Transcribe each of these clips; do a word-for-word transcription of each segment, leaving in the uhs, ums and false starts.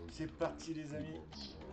C'est parti les amis.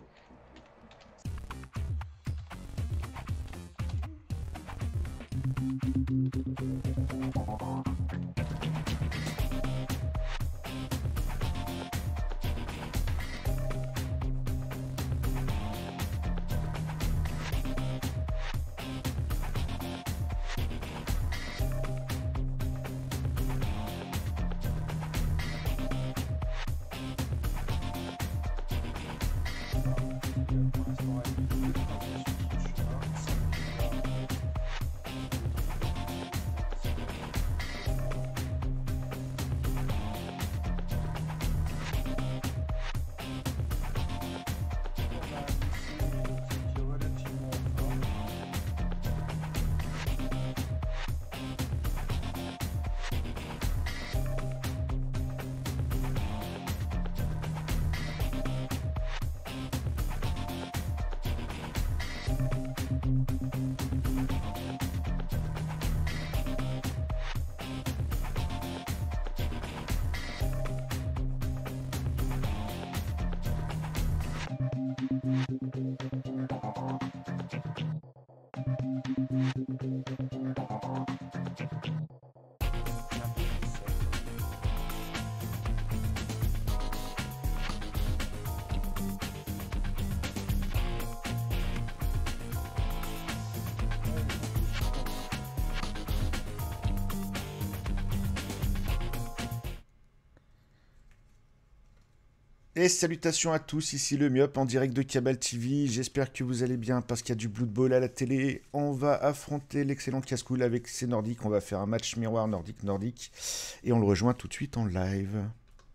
Et salutations à tous, ici le Myop en direct de Cabal T V. J'espère que vous allez bien parce qu'il y a du Blood Bowl à la télé. On va affronter l'excellent Cascool avec ses Nordiques. On va faire un match miroir nordique-nordique. Et on le rejoint tout de suite en live.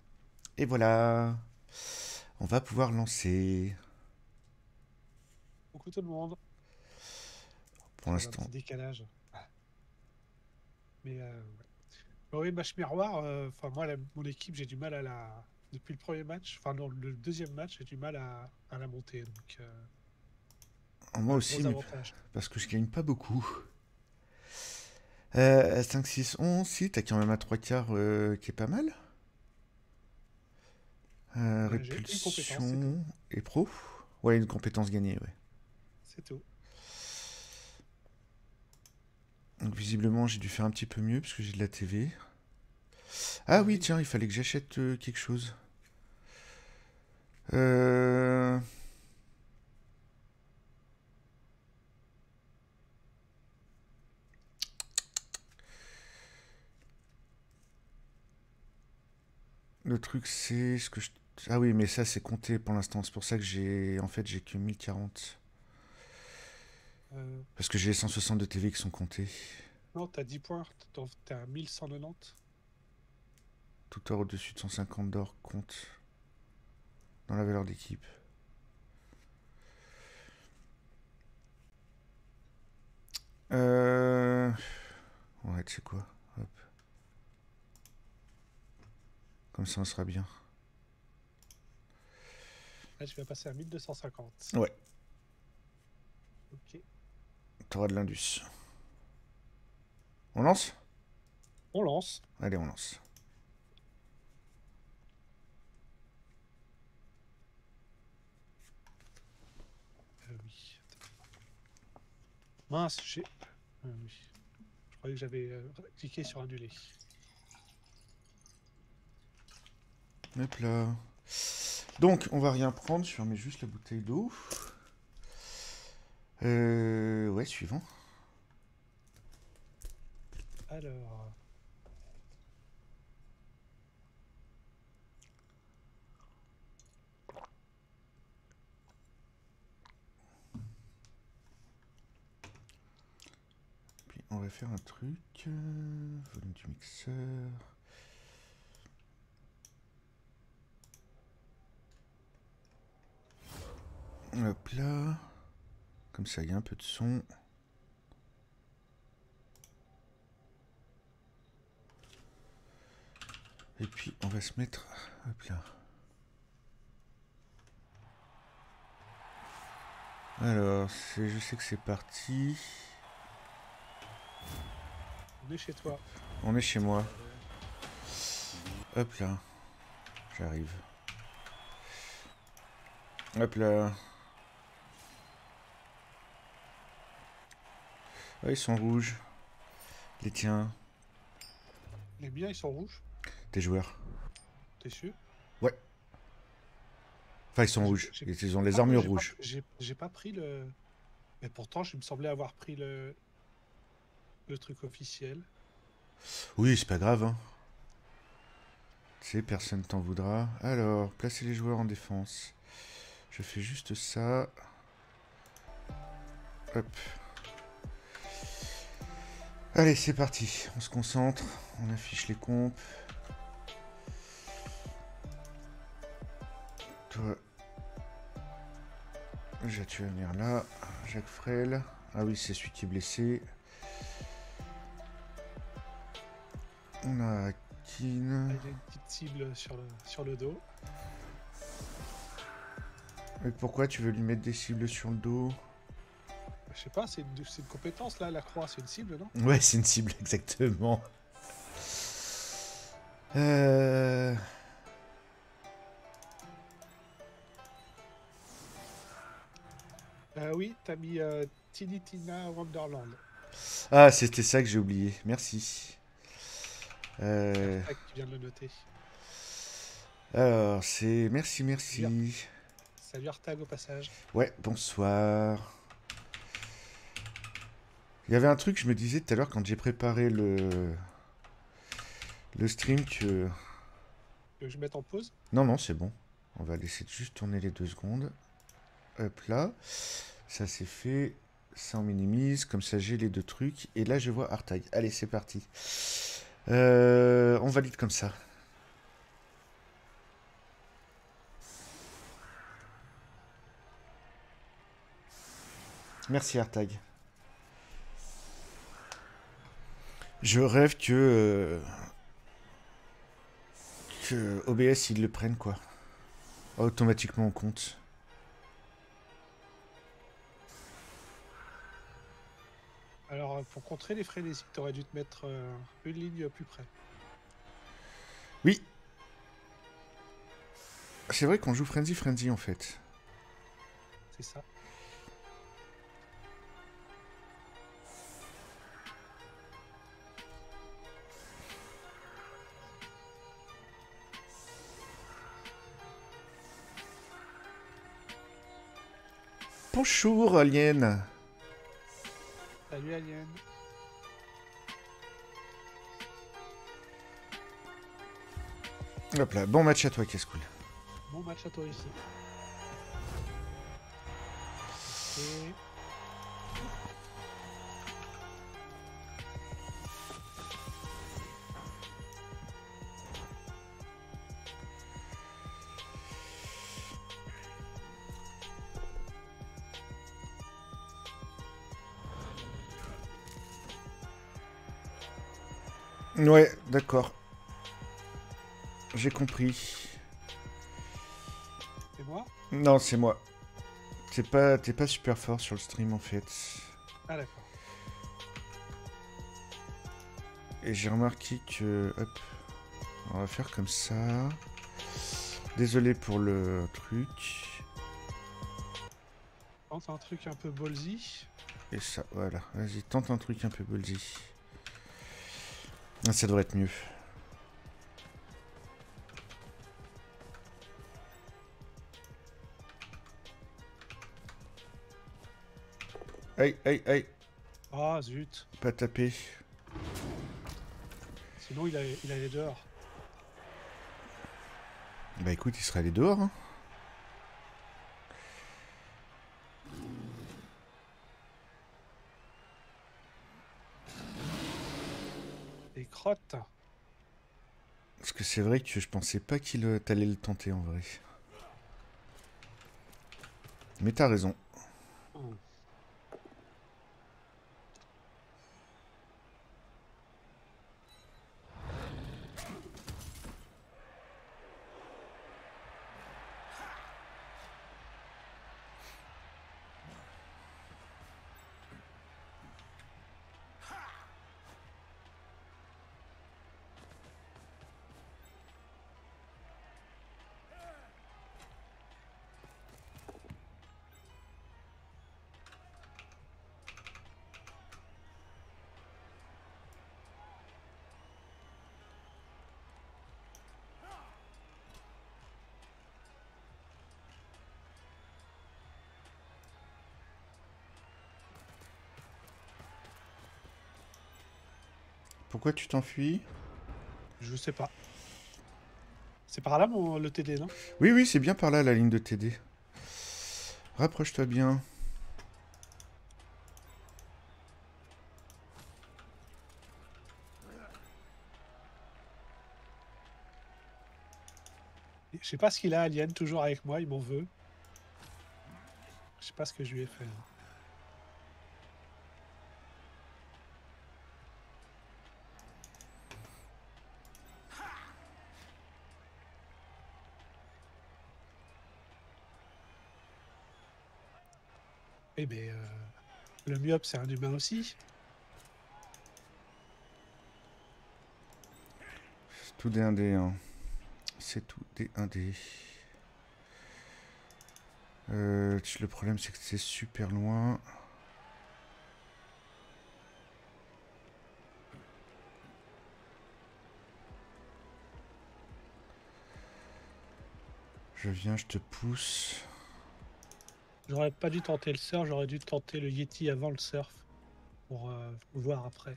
Et voilà. On va pouvoir lancer. Coucou tout le monde. Pour l'instant. Un petit décalage. Mais euh, ouais. Bon, oui, match miroir. Enfin, euh, moi, la, mon équipe, j'ai du mal à la. Depuis le premier match, enfin, dans le deuxième match, j'ai du mal à, à la monter. Donc, euh, moi aussi, mais parce que je gagne pas beaucoup. Euh, cinq, six, onze, si, t'as quand même un trois quarts euh, qui est pas mal. Euh, ouais, répulsion et pro. Ouais, une compétence gagnée, ouais. C'est tout. Donc visiblement, j'ai dû faire un petit peu mieux parce que j'ai de la T V. Ah oui, oui, tiens, il fallait que j'achète euh, quelque chose. Euh... Le truc, c'est ce que je... Ah oui, mais ça, c'est compté pour l'instant. C'est pour ça que j'ai... En fait, j'ai que mille quarante. Euh... Parce que j'ai les cent soixante de T V qui sont comptés. Non, t'as dix points. T'as à mille cent quatre-vingt-dix. Tout or au-dessus de cent cinquante d'or compte dans la valeur d'équipe. Euh... Ouais, tu sais quoi. Hop. Comme ça, on sera bien. Là, je vais passer à mille deux cent cinquante. Ouais. Ok. T'auras de l'indus. On lance ? On lance. Allez, on lance. Euh, oui. Mince, j'ai... Euh, oui. Je croyais que j'avais euh, cliqué sur annuler. Hop là. Donc, on va rien prendre. Je remets juste la bouteille d'eau. Euh... Ouais, suivant. Alors... Puis, on va faire un truc. Euh... Volume du mixeur. Hop là. Comme ça, il y a un peu de son. Et puis, on va se mettre... Hop là. Alors, je sais que c'est parti. On est chez toi. On est chez moi. Hop là. J'arrive. Hop là. Ah, ils sont rouges. Les tiens. Les miens, ils sont rouges. Tes joueurs. T'es sûr? Ouais. Enfin, ils sont J'ai- rouges. j'ai- Ils ont les Ah, moi, armures j'ai pas, rouges. j'ai j'ai pas pris le. Mais pourtant, je me semblais avoir pris le, le truc officiel. Oui, c'est pas grave, hein. Tu sais, personne t'en voudra. Alors, placez les joueurs en défense. Je fais juste ça. Hop. Allez, c'est parti. On se concentre. On affiche les comptes. Toi. Ja, tu vas venir là. Jacques Frel. Ah oui, c'est celui qui est blessé. On a Keane. Ah, il y a une petite cible sur le, sur le dos. Et pourquoi tu veux lui mettre des cibles sur le dos? Je sais pas, c'est une, c'est une compétence là, la croix, c'est une cible, non? Ouais, c'est une cible, exactement. Euh... Euh, oui, t'as mis euh, Tiny Tina Wonderland. Ah, c'était ça que j'ai oublié. Merci. Euh... Tac, tu viens de le noter. Alors, c'est... Merci, Salut, merci. salut Artag au passage. Ouais, bonsoir. Il y avait un truc, je me disais tout à l'heure quand j'ai préparé le... le stream que... Tu veux que je mette en pause? Non, non, c'est bon. On va laisser juste tourner les deux secondes. Hop là. Ça c'est fait. Ça on minimise. Comme ça j'ai les deux trucs. Et là je vois Artag. Allez, c'est parti. Euh, on valide comme ça. Merci Artag. Je rêve que... euh, que O B S ils le prennent quoi. Automatiquement en compte. Alors, euh, pour contrer les frénésies, t'aurais dû te mettre euh, une ligne plus près. Oui. C'est vrai qu'on joue Frenzy Frenzy en fait. C'est ça. Bonjour Alien. Salut Alien. Hop là, bon match à toi, Cascool. Bon match à toi ici. Et... Ouais, d'accord. J'ai compris. C'est moi? Non, c'est moi. T'es pas, t'es pas super fort sur le stream en fait. Ah d'accord. Et j'ai remarqué que... Hop. On va faire comme ça. Désolé pour le truc. Tente un truc un peu ballsy. Et ça, voilà. Vas-y, tente un truc un peu ballsy. Ah, ça devrait être mieux. Aïe, aïe, aïe. Ah zut. Pas taper. Sinon il allait, il allait dehors. Bah écoute, il serait allé dehors. Hein. Des crottes. Parce que c'est vrai que je pensais pas qu'il euh, t'allais le tenter en vrai. Mais t'as raison. Hmm. Pourquoi tu t'enfuis? Je sais pas. C'est par là mon le T D, non? Oui, oui, c'est bien par là la ligne de T D. Rapproche-toi bien. Je sais pas ce qu'il a, Alien, toujours avec moi, il m'en veut. Je sais pas ce que je lui ai fait. Hein. Eh ben, euh, le myope, c'est un humain aussi. C'est tout des indés, hein. C'est tout des indés. Euh, le problème, c'est que c'est super loin. Je viens, je te pousse. J'aurais pas dû tenter le surf, j'aurais dû tenter le Yeti avant le surf. Pour euh, voir après.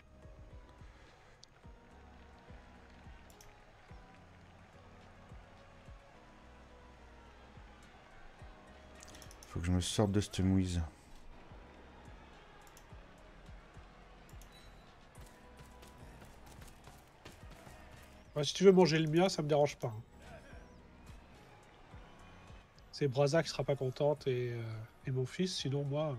Faut que je me sorte de cette mouise. Ouais, si tu veux manger le mien, ça me dérange pas. Hein. C'est Braza qui sera pas contente et, euh, et mon fils, sinon moi.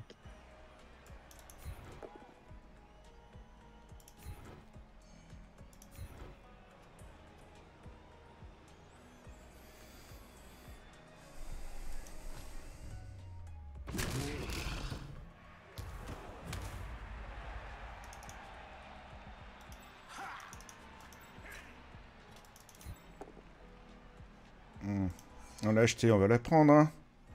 Hmm. On l'a acheté, on va la prendre, hein.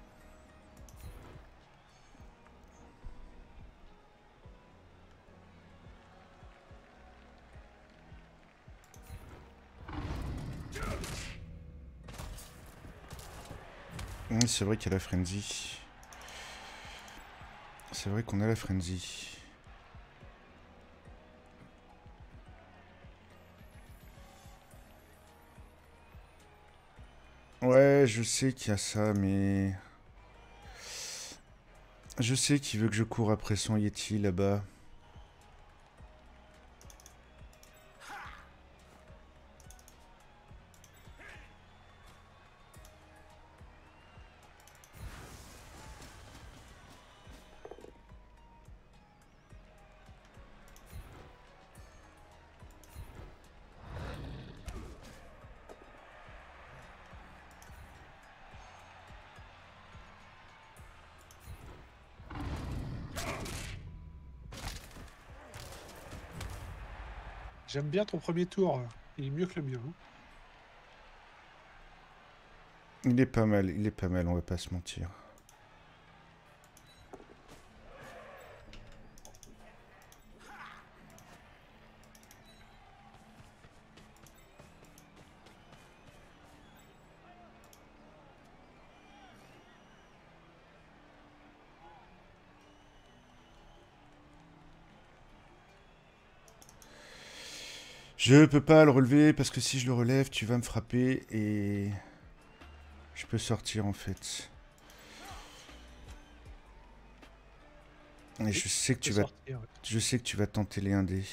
Hmm, c'est vrai qu'il y a la frenzy. C'est vrai qu'on a la frenzy. Ouais, je sais qu'il y a ça, mais... Je sais qu'il veut que je cours après son Yeti, là-bas. J'aime bien ton premier tour. Il est mieux que le mien. Hein. Il est pas mal, il est pas mal, on va pas se mentir. Je peux pas le relever parce que si je le relève, tu vas me frapper et... Je peux sortir en fait. Et Oui, je sais que tu tu peux vas... sortir. Ouais. Je sais que tu vas tenter les indés.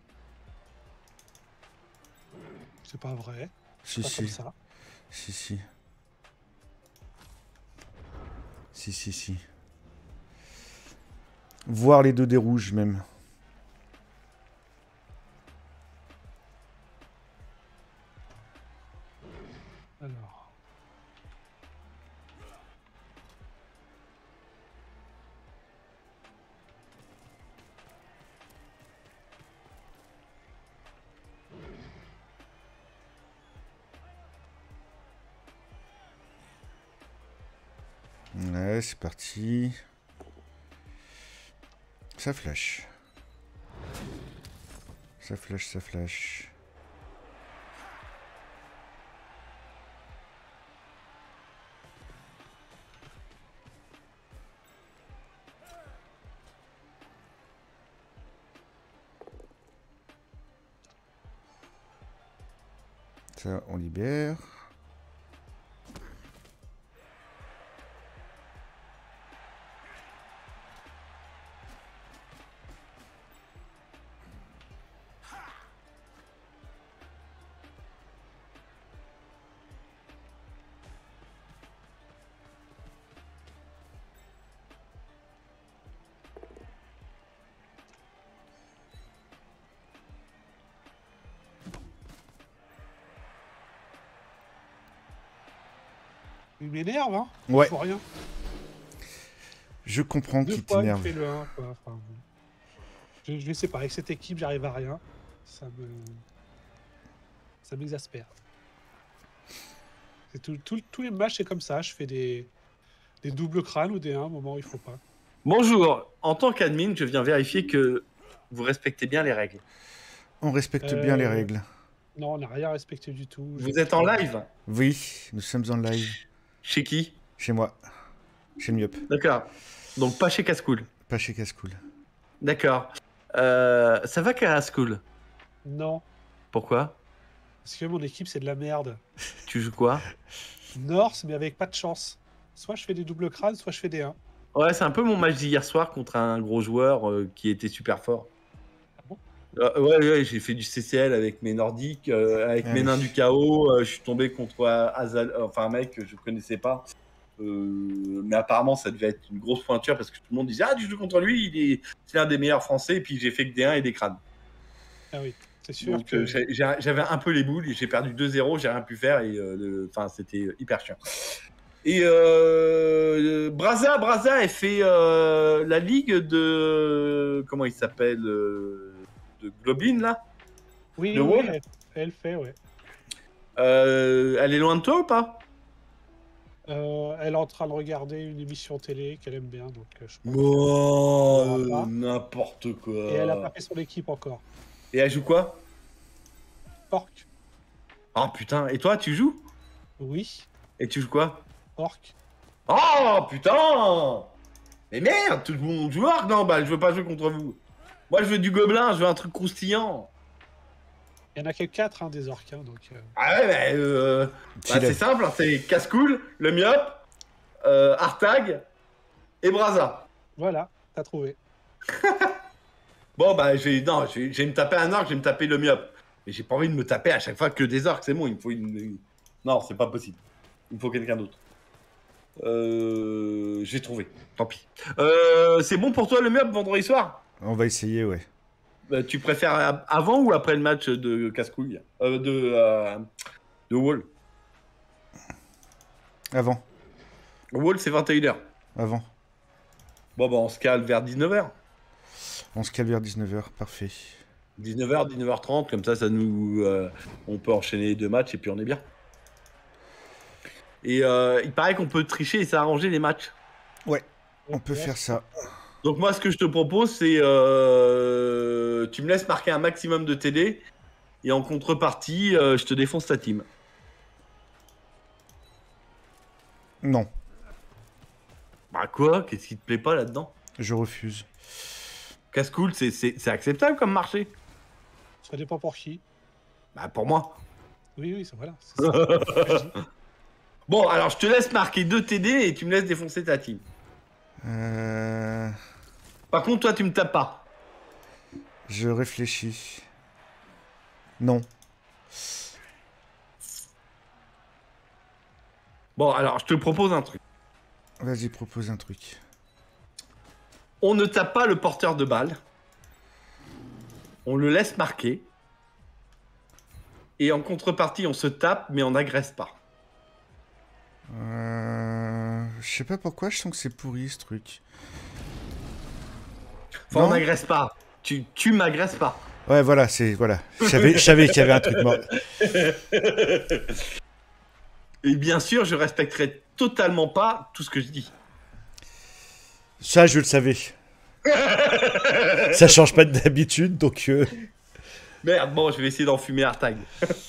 C'est pas vrai. C'est Si, pas comme si. ça. Si, si. Si, si, si. Voir les deux dés rouges même. Alors. Ouais, c'est parti. Ça flash. Ça flash, ça flash. Ça, on libère. Il m'énerve, hein. Ouais. Il faut rien. Je comprends Deux qu'il fois, il t'énerve. fait le un, quoi. Enfin, je, je sais pas, avec cette équipe, j'arrive à rien. Ça me... Ça m'exaspère. C'est tout, tout- tous les matchs, c'est comme ça. Je fais des, des doubles crânes ou des un, au moment où il faut pas. Bonjour, en tant qu'admin, je viens vérifier que vous respectez bien les règles. On respecte Euh, bien les règles. Non, on n'a rien respecté du tout. Vous Je- êtes en live? Oui, nous sommes en live. Chez qui? Chez moi. Chez le Miop. D'accord. Donc pas chez Cascool. Pas chez Cascool. D'accord. Euh, ça va Cascool? Non, Pourquoi? parce que mon équipe, c'est de la merde. Tu joues quoi? Norse, mais avec pas de chance. Soit je fais des doubles crânes, soit je fais des un. Ouais, c'est un peu mon match d'hier soir contre un gros joueur euh, qui était super fort. Ah bon? Euh, ouais, ouais, j'ai fait du C C L avec mes nordiques, euh, avec Ah mes oui. nains du chaos. euh, je suis tombé contre euh, Azal, enfin un mec que je connaissais pas. Euh, mais apparemment, ça devait être une grosse pointure parce que tout le monde disait ah, tu joues contre lui, il est, c'est l'un des meilleurs français. Et puis j'ai fait que des un et des crânes. Ah oui, c'est sûr Donc que... euh, j'ai- j'ai- j'avais un peu les boules et j'ai perdu deux zéro, j'ai rien pu faire et euh, le- enfin c'était hyper chiant. Et euh, Braza, Braza, elle fait euh, la ligue de comment il s'appelle euh, de Globin là. Oui, Le oui, Wall elle, elle fait, ouais. Euh, elle est loin de toi ou pas? Euh, elle est en train de regarder une émission télé qu'elle aime bien, donc euh, je pense Oh, On verra pas. n'importe quoi. que- Et elle a pas fait son équipe encore. Et elle joue quoi? Orc, Oh putain, et toi tu joues? oui. Et tu joues quoi? Orc. Oh putain! Mais merde, tout le monde joue Arc? Non, bah je veux pas jouer contre vous. Moi je veux du gobelin, je veux un truc croustillant. Il y en a que quatre, hein, des orcs, hein, donc... euh, Ah ouais, bah, euh, bah, Chill. c'est simple, hein, c'est Cascool, le Miop, euh, Artag et Braza. Voilà, t'as trouvé. Bon bah je vais, non, je vais, je vais me taper un orc, je vais me taper le Miop. Mais j'ai pas envie de me taper à chaque fois que des orcs, c'est bon, il me faut une... une- Non, c'est pas possible. Il me faut quelqu'un d'autre. Euh... Je vais trouver, tant pis. Euh, c'est bon pour toi le Miop vendredi soir? On va essayer, ouais. Bah, tu préfères a- avant ou après le match de Cascouille euh, de, euh, de Wall? Avant. Wall, c'est vingt et une heures. Avant. Bon, bah, on se cale vers dix-neuf heures. On se cale vers dix-neuf heures. Parfait. dix-neuf heures, dix-neuf heures trente, comme ça, ça nous, euh, on peut enchaîner les deux matchs et puis on est bien. Et euh, il paraît qu'on peut tricher et s'arranger les matchs. Ouais, on peut Ouais. faire ça. Donc moi, ce que je te propose, c'est euh, tu me laisses marquer un maximum de T D et en contrepartie, euh, je te défonce ta team. Non, Bah quoi? Qu'est-ce qui te plaît pas là-dedans? je refuse. Casse-cool, c'est c'est- c'est acceptable comme marché? Ça dépend pour qui. Bah pour moi. Oui, oui, ça, voilà. c'est ça. Bon, alors je te laisse marquer deux T D et tu me laisses défoncer ta team. Euh... Par contre, toi, tu me tapes pas. Je réfléchis. Non. Bon, alors je te propose un truc. Vas-y, propose un truc. On ne tape pas le porteur de balle. On le laisse marquer. Et en contrepartie, on se tape, mais on n'agresse pas. Euh... Je sais pas pourquoi, je sens que c'est pourri ce truc. Enfin, Non. on n'agresse pas. Tu, tu m'agresses pas. Ouais, voilà, c'est... Voilà. Je savais, je savais qu'il y avait un truc mort. Et bien sûr, je respecterai totalement pas tout ce que je dis. Ça, je le savais. Ça change pas d'habitude, donc... euh, Merde, bon, je vais essayer d'enfumer Artag.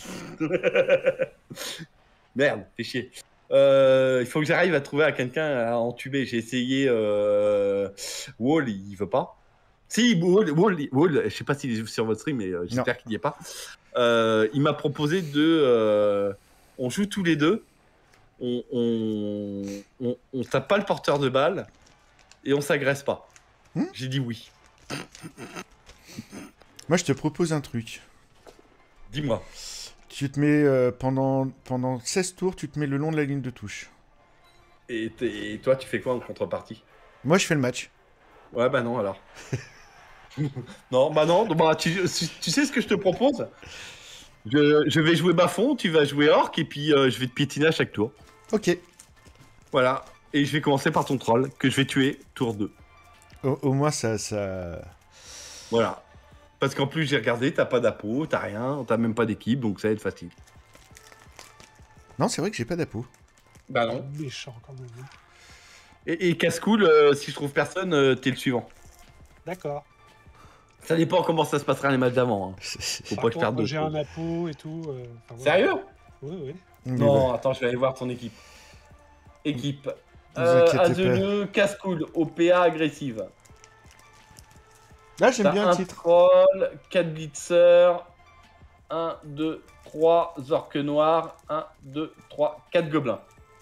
Merde, fais chier. Euh, il faut que j'arrive à trouver à quelqu'un à entuber. J'ai essayé euh, Wall, il veut pas. Si, Wall, Wall, Wall, je sais pas s'il est sur votre stream, mais euh, j'espère qu'il n'y est pas. Euh, il m'a proposé de. Euh, on joue tous les deux. On, on, on, on tape pas le porteur de balle et on s'agresse pas. Hmm J'ai dit oui. Moi, je te propose un truc. Dis-moi. Tu te mets euh, pendant, pendant seize tours, tu te mets le long de la ligne de touche. Et, et toi, tu fais quoi en contrepartie? Moi, je fais le match. Ouais, bah non, alors. non, bah non. Bah, tu, tu sais ce que je te propose? je, je vais jouer bas-fond, tu vas jouer orc, et puis euh, je vais te piétiner à chaque tour. Ok. Voilà. Et je vais commencer par ton troll, que je vais tuer tour deux. Au, au moins, ça, ça... Voilà. Parce qu'en plus, j'ai regardé, t'as pas d'appôt, t'as rien, t'as même pas d'équipe, donc ça va être facile. Non, c'est vrai que j'ai pas d'appôt. Bah non. Méchant quand même. hein. Et, et casse-cool, euh, si je trouve personne, euh, t'es le suivant. D'accord. Ça dépend comment ça se passera les matchs d'avant. Hein. Faut Par pas que je contre, perde moi, de j'ai un appôt et tout. euh, enfin, voilà. Sérieux? Oui, oui. Mais Non, ouais, attends, je vais aller voir ton équipe. Équipe. Vous Euh, inquiétez Azelu, casse-cool, O P A agressive. Là, j'aime T'as bien un le titre. troll, quatre blitzers, un, deux, trois orques noirs, un, deux, trois, quatre gobelins.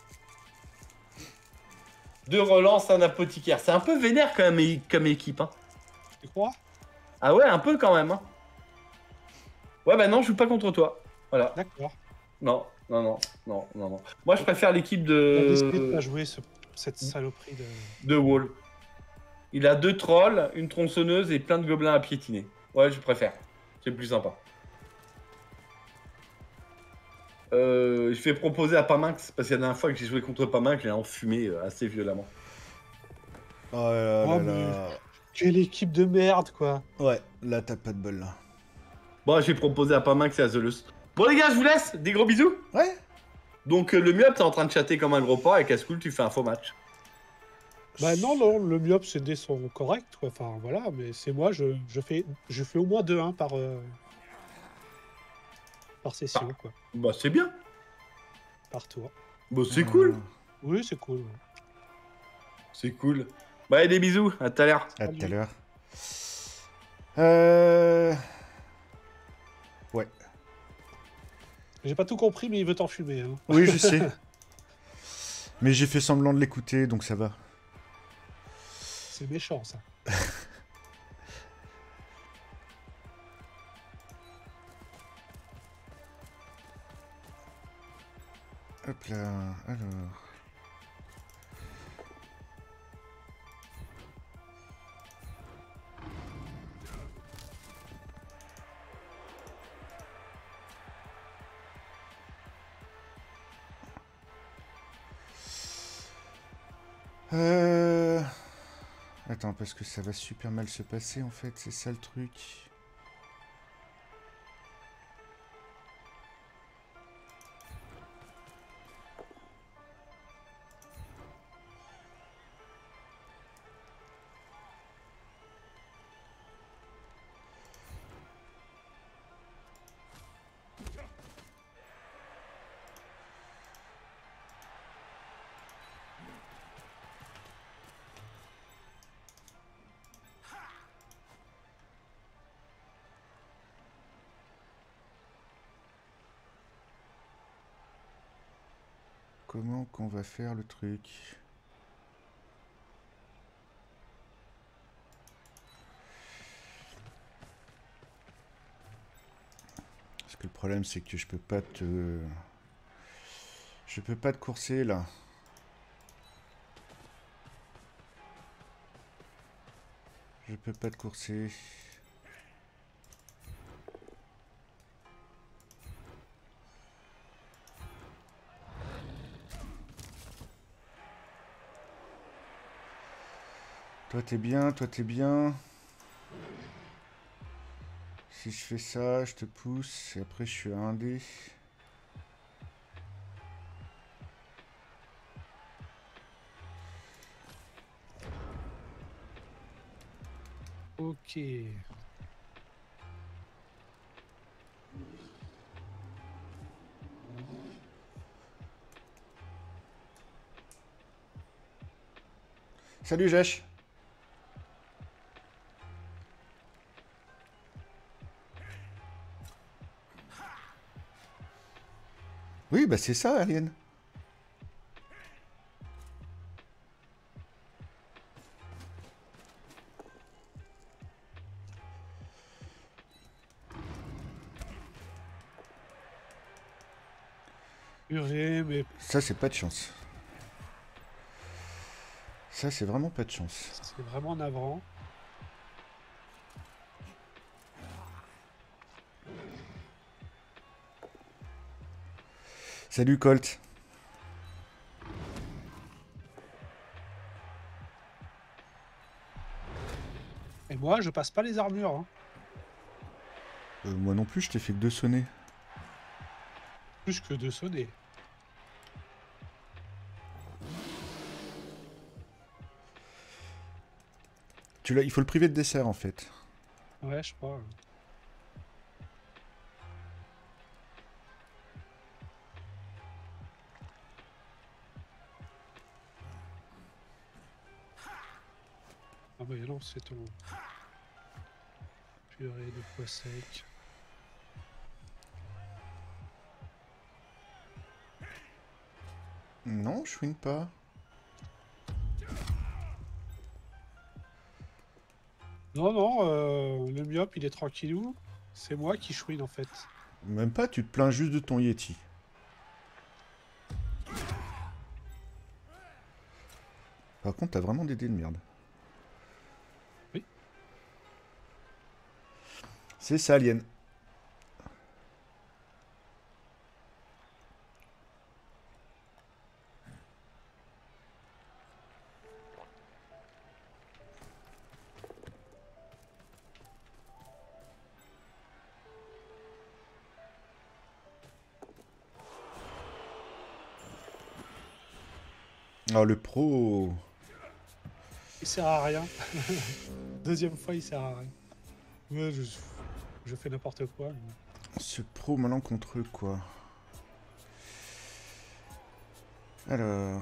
Deux relances, un apothicaire. C'est un peu vénère quand même é- comme équipe. Hein. Tu crois? Ah ouais, un peu quand même. Hein. Ouais, bah non, je joue pas contre toi. Voilà. D'accord. Non, non, non, non, non, non. Moi, je préfère l'équipe Il a décidé de de... pas jouer ce- cette saloperie de. de Wall. Il a deux trolls, une tronçonneuse et plein de gobelins à piétiner. Ouais, je préfère. C'est plus sympa. Euh, je vais proposer à Paminx, parce que la dernière fois que j'ai joué contre Paminx, je l'ai enfumé euh, assez violemment. Oh là Oh, là mais- là. Quelle équipe de merde, quoi. Ouais, là, t'as pas de bol, là. Bon, je vais proposer à Paminx et à Zelus. Bon les gars, je vous laisse. Des gros bisous. Ouais. Donc euh, le Miop, t'es en train de chatter comme un gros porc, et Cascool, tu fais un faux match. Bah non, non, le myope, c'est des sons corrects, quoi. Enfin, voilà, mais c'est moi, je, je, fais, je fais au moins deux un par, euh, par session, quoi. Bah c'est bien. Par tour. Bah c'est cool. Oui, c'est cool. ouais. C'est cool. Bah et des bisous, à tout à l'heure. À tout à l'heure. Euh... Ouais. J'ai pas tout compris, mais il veut t'enfumer. Hein. Oui, je sais. Mais j'ai fait semblant de l'écouter, donc ça va. C'est méchant, ça. Hop là, alors... Euh... Attends, parce que ça va super mal se passer, en fait, c'est ça le truc. Comment qu'on va faire le truc? Parce que le problème, c'est que je peux pas te... Je peux pas te courser, là. Je peux pas te courser. Toi t'es bien, toi t'es bien. Si je fais ça, je te pousse, et après je suis à un dé. Ok. Salut Jesh. oui, bah c'est ça, Alien. Purée, mais Ça, c'est pas de chance. Ça, c'est vraiment pas de chance. c'est vraiment navrant. Salut, Colt. Et moi, je passe pas les armures. Hein. Euh, moi non plus, je t'ai fait que deux sonnets. Plus que de sonner. Tu l'as, il faut le priver de dessert, en fait. Ouais, je crois. Ah bah non, c'est ton... Purée de pois sec. Non, je fouine pas. Non, non, euh, le myope, il est tranquillou. C'est moi qui chouine, en fait. Même pas, tu te plains juste de ton Yeti. Par contre, t'as vraiment des dés de merde. Oui. C'est ça, Alien. Oh, le pro. Il sert à rien. Deuxième fois, il sert à rien. Ouais, je, je fais n'importe quoi. mais- Ce pro malencontreux, quoi. Alors...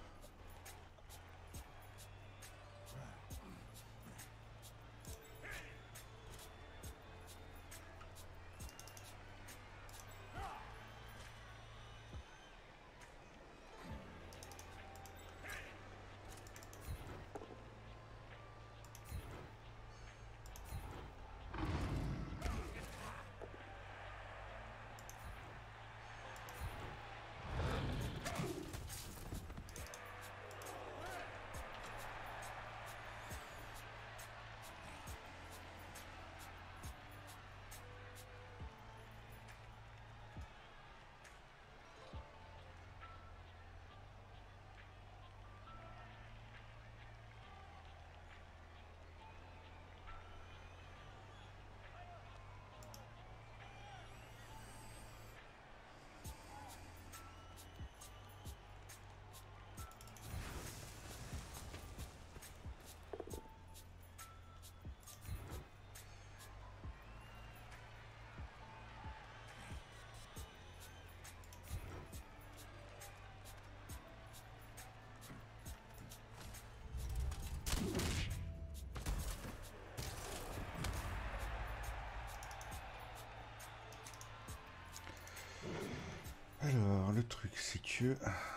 Alors, le truc, c'est que...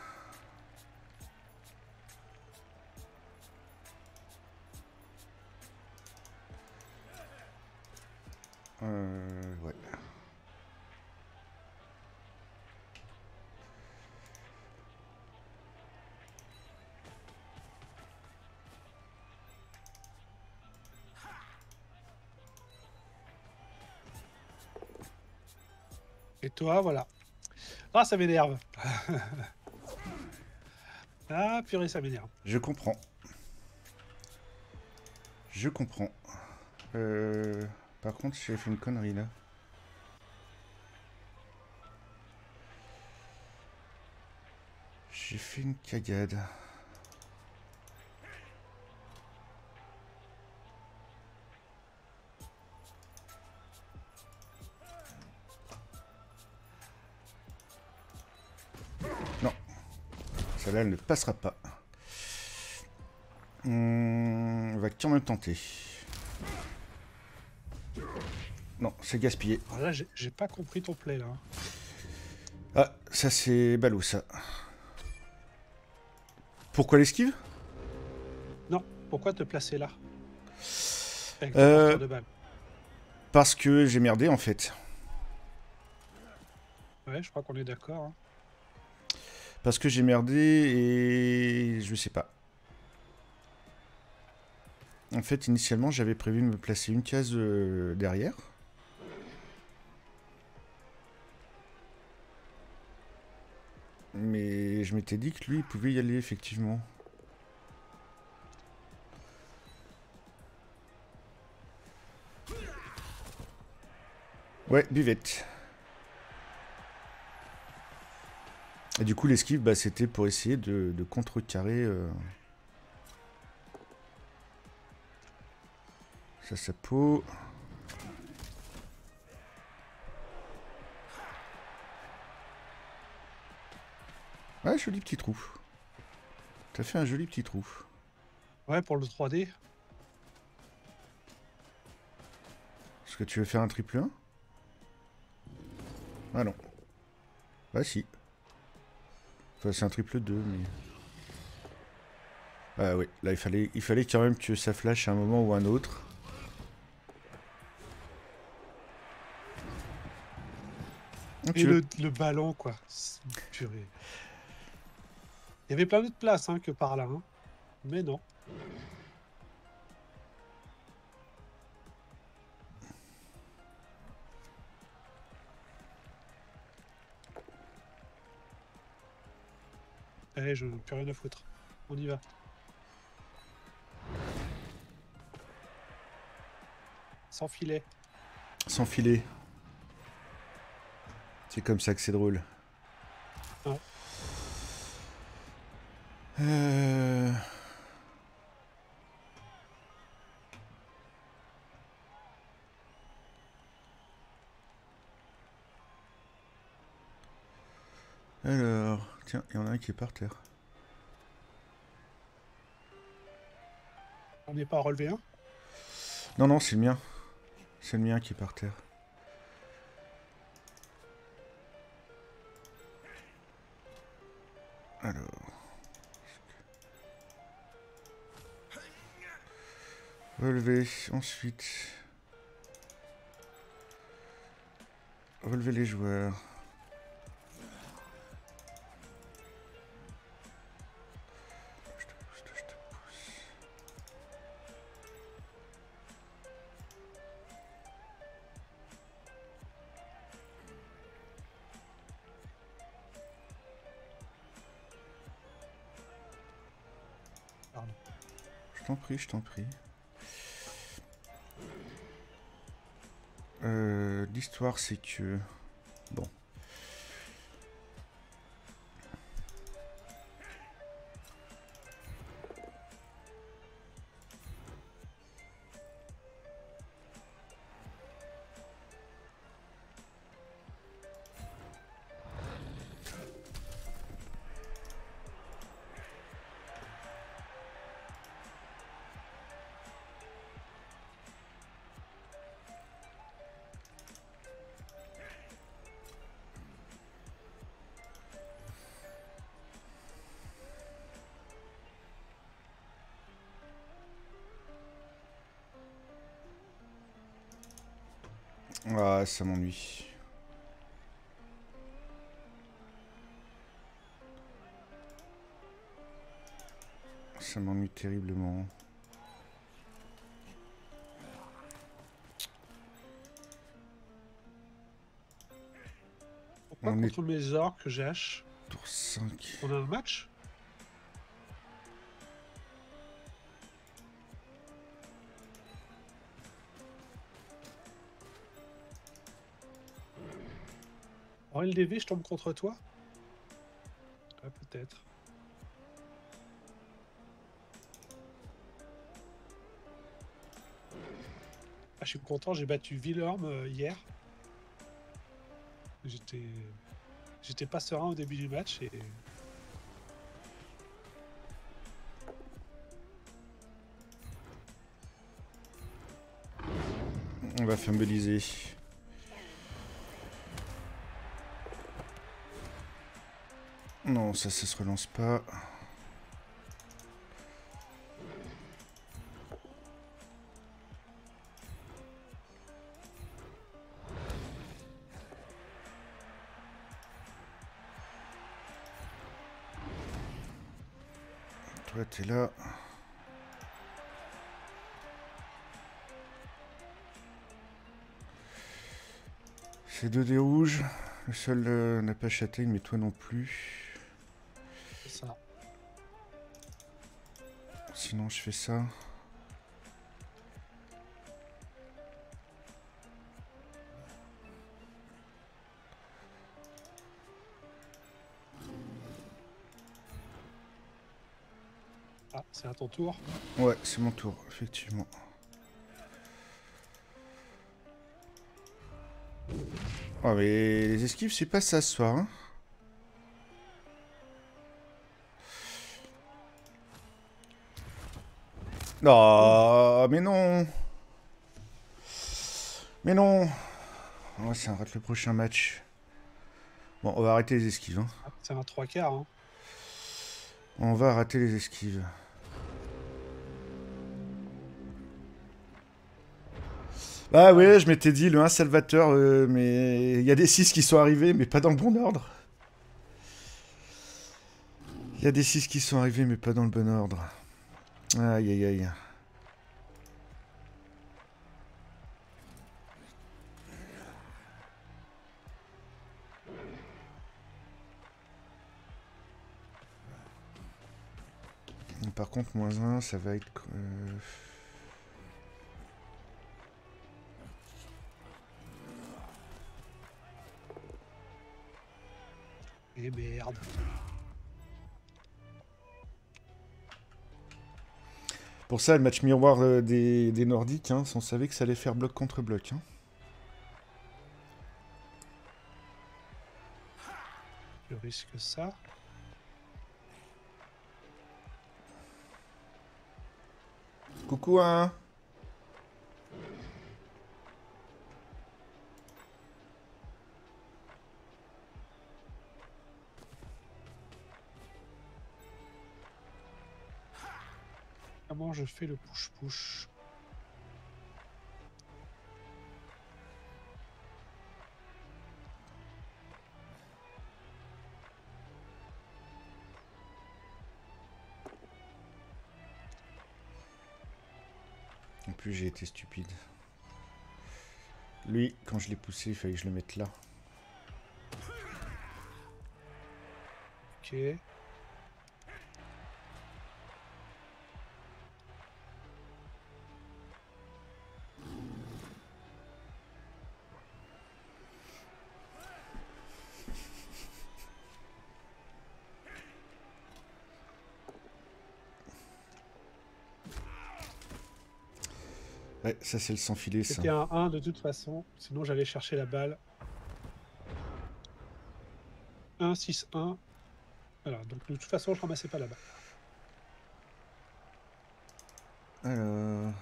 Euh... Ouais. Et toi, voilà. Ah, ça m'énerve. Ah, purée, ça m'énerve. Je comprends. Je comprends. Euh... Par contre, j'ai fait une connerie, là. J'ai fait une cagade. Non. Celle-là, elle ne passera pas. Hum, on va quand même tenter. Non, c'est gaspillé. Alors là, j'ai j'ai pas compris ton play, là. Ah, ça c'est ballot ça. Pourquoi l'esquive? Non, pourquoi te placer là? Avec ton Euh, porteur de balle. Parce que j'ai merdé en fait. Ouais, je crois qu'on est d'accord. Hein. Parce que j'ai merdé et je sais pas. En fait, initialement, j'avais prévu de me placer une case euh, derrière. Mais je m'étais dit que lui, il pouvait y aller, effectivement. Ouais, buvette. Et du coup, l'esquive, bah, c'était pour essayer de, de contrecarrer... Euh... Ça, sa peau... Ouais, joli petit trou. T'as fait un joli petit trou. Ouais, pour le trois D. Est-ce que tu veux faire un triple un? Ah non. Bah si. Enfin, c'est un triple deux, mais... Ah oui, là, il fallait, il fallait quand même que ça flash à un moment ou un autre. Donc, Et tu le, veux- le ballon, quoi. C'est- Purée. Il y avait plein d'autres places hein, que par là. Hein. Mais non. Allez, je n'ai plus rien à foutre. On y va. Sans filet. Sans filet. C'est comme ça que c'est drôle. Ouais. Euh... Alors... Tiens, il y en a un qui est par terre. On n'est pas à relever un. Non, non, c'est le mien. C'est le mien qui est par terre. Alors... Relever, ensuite... Relever les joueurs. Je te pousse, je te pousse. Pardon. Je t'en prie, je t'en prie. Euh, L'histoire, c'est que... Bon. Ah, ça m'ennuie. Ça m'ennuie terriblement. Pourquoi On est contre mes orques que j'ai H tour cinq. On a un match? En L D V, je tombe contre toi? Ah, peut-être. Ah, je suis content, j'ai battu Villorme euh, hier. J'étais... J'étais pas serein au début du match et... On va fumbeliser. Non, ça, ça se relance pas. Toi, t'es là. C'est deux dés rouges. Le seul euh, n'a pas châtaigne, mais toi non plus. C'est ça. Sinon, je fais ça. Ah, c'est à ton tour. Ouais, c'est mon tour, effectivement. Oh, mais les esquives, c'est pas ça ce soir, hein. Non, mais non. Mais non. Oh, ça rate le prochain match. Bon, on va arrêter les esquives, hein. Ah, c'est un trois quarts. Hein. On va rater les esquives. Ah ouais, je m'étais dit le un Salvateur, euh, mais il y a des six qui sont arrivés, mais pas dans le bon ordre. Il y a des six qui sont arrivés, mais pas dans le bon ordre. Aïe aïe aïe. Par contre, moins un, ça va être... Euh... Et merde. Pour ça, le match miroir euh, des, des Nordiques, hein, on savait que ça allait faire bloc contre bloc. Hein. Je risque ça. Coucou, hein. Comment je fais le push-push? En plus, j'ai été stupide. Lui, quand je l'ai poussé, il fallait que je le mette là. Ok. Ouais, ça c'est le sans filet, ça. C'était un un de toute façon, sinon j'allais chercher la balle. un, six, un. Voilà, donc de toute façon je ramassais pas la balle. Alors...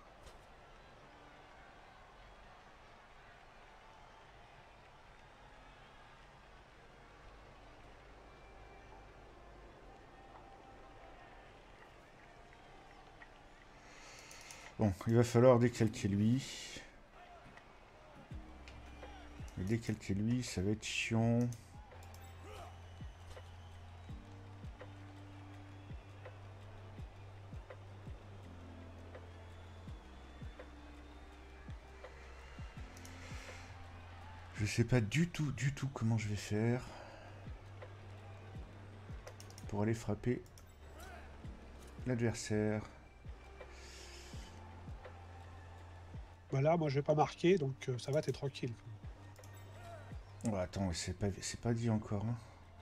Bon, il va falloir décalquer lui. Et décalquer lui, ça va être chiant. Je sais pas du tout, du tout comment je vais faire pour aller frapper l'adversaire. Voilà, moi je vais pas marquer, donc euh, ça va, t'es tranquille. Oh, attends, c'est pas, c'est pas dit encore. Hein.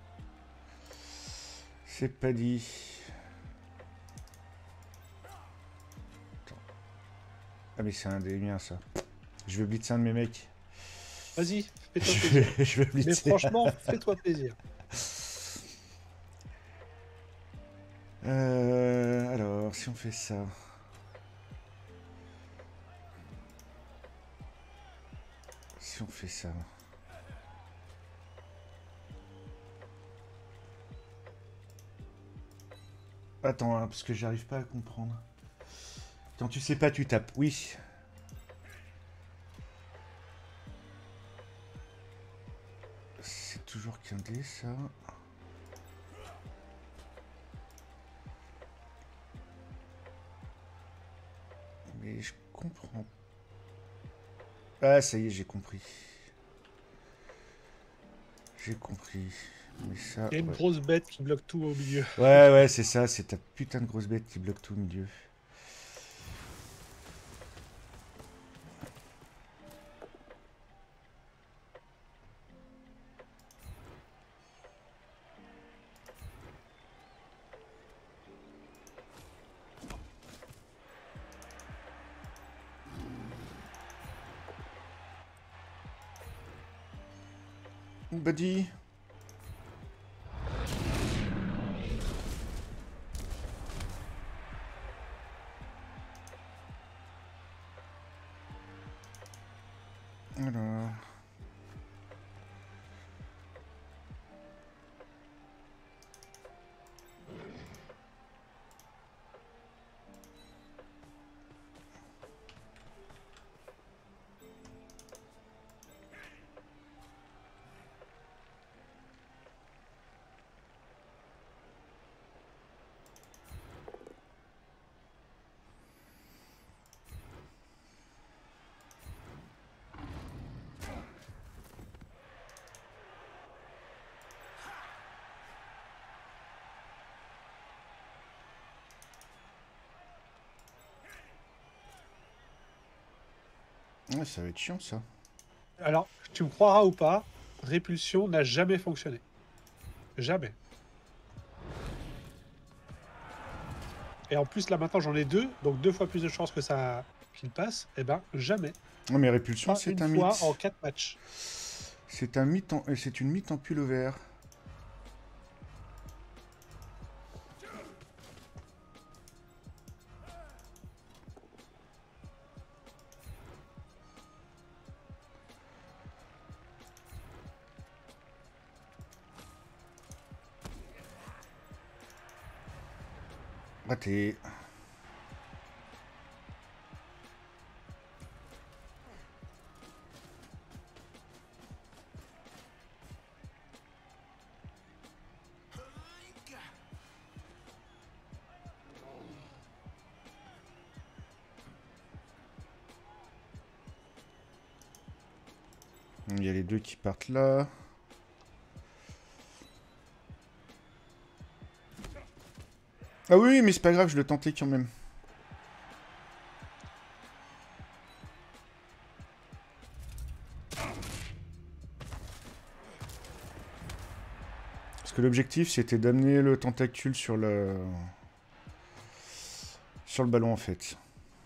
C'est pas dit. Attends. Ah mais c'est un des miens ça. Je vais blitzer un de mes mecs. Vas-y, fais-toi Je plaisir. vais, je vais Mais blitzer. franchement, fais-toi plaisir. Euh, alors, si on fait ça... Si on fait ça... Attends, hein, parce que j'arrive pas à comprendre. Quand tu sais pas, tu tapes. Oui. C'est toujours qu'un dé, ça. Mais je comprends. Ah, ça y est, j'ai compris. J'ai compris. Mais ça... Il y a une ouais. grosse bête qui bloque tout au milieu. Ouais, ouais, c'est ça. C'est ta putain de grosse bête qui bloque tout au milieu. Buddy. Alors... Ouais, ça va être chiant, ça. Alors, tu me croiras ou pas, répulsion n'a jamais fonctionné. Jamais. Et en plus, là maintenant, j'en ai deux, donc deux fois plus de chances que ça qu'il passe. Eh ben, jamais. Non, mais Répulsion, Pas c'est une un fois mythe. en quatre matchs. C'est un mythe en... c'est une mythe en pull vert. Raté. Il y a les deux qui partent là. Ah oui, mais c'est pas grave, je le tentais quand même. Parce que l'objectif, c'était d'amener le tentacule sur le... sur le ballon, en fait.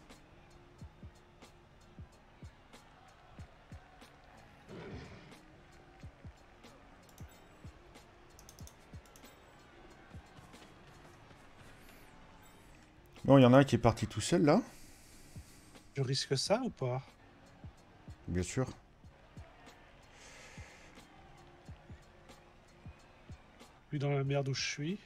Bon, il y en a un qui est parti tout seul, là. Je risque ça ou pas? Bien sûr. Vu dans la merde où je suis.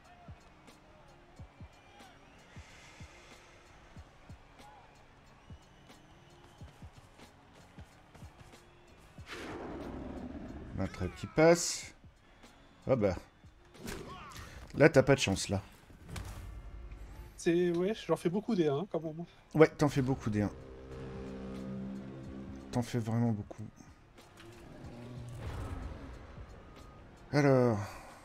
La trappe qui passe. Ah bah. Là, t'as pas de chance, là. C'est... Ouais, j'en fais beaucoup des un, quand même. Ouais, t'en fais beaucoup des un. T'en fais vraiment beaucoup. Alors...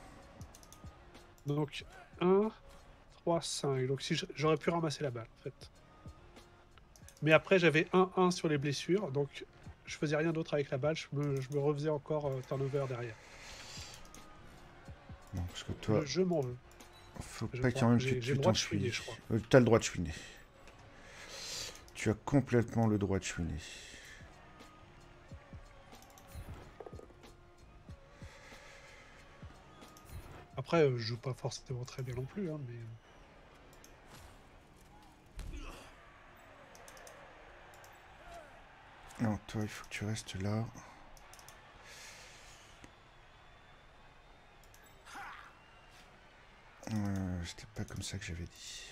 Donc, un, trois, cinq. Donc, si j'aurais pu ramasser la balle, en fait. Mais après, j'avais un un sur les blessures, donc je faisais rien d'autre avec la balle. Je me, je me refaisais encore euh, turnover derrière. Non, parce que toi... Le jeu m'en veut. Faut Je pas crois. quand même que J'ai- tu j'ai le droit de t'enfuis. chouiner, je crois. Euh, T'as le droit de chouiner. Tu as complètement le droit de chouiner. Après, euh, je joue pas forcément très bien non plus, hein, mais... Non, toi, il faut que tu restes là. Euh... c'était pas comme ça que j'avais dit.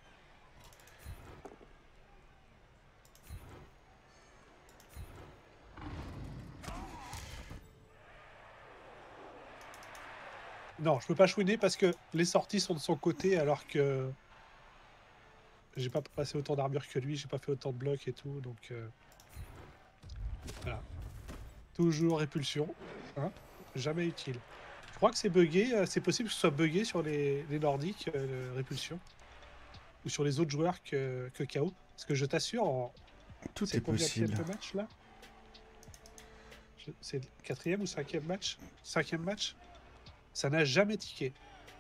Non, je peux pas chouiner parce que les sorties sont de son côté alors que j'ai pas passé autant d'armure que lui, j'ai pas fait autant de blocs et tout, donc euh, voilà. Toujours répulsion, hein, jamais utile. Je crois que c'est buggé, euh, c'est possible que ce soit buggé sur les, les nordiques, euh, répulsion, ou sur les autres joueurs que, que K O. Parce que je t'assure, en... Tout c'est est combien possible. de match là? Je- C'est le quatrième ou cinquième match? Cinquième match? Ça n'a jamais tiqué.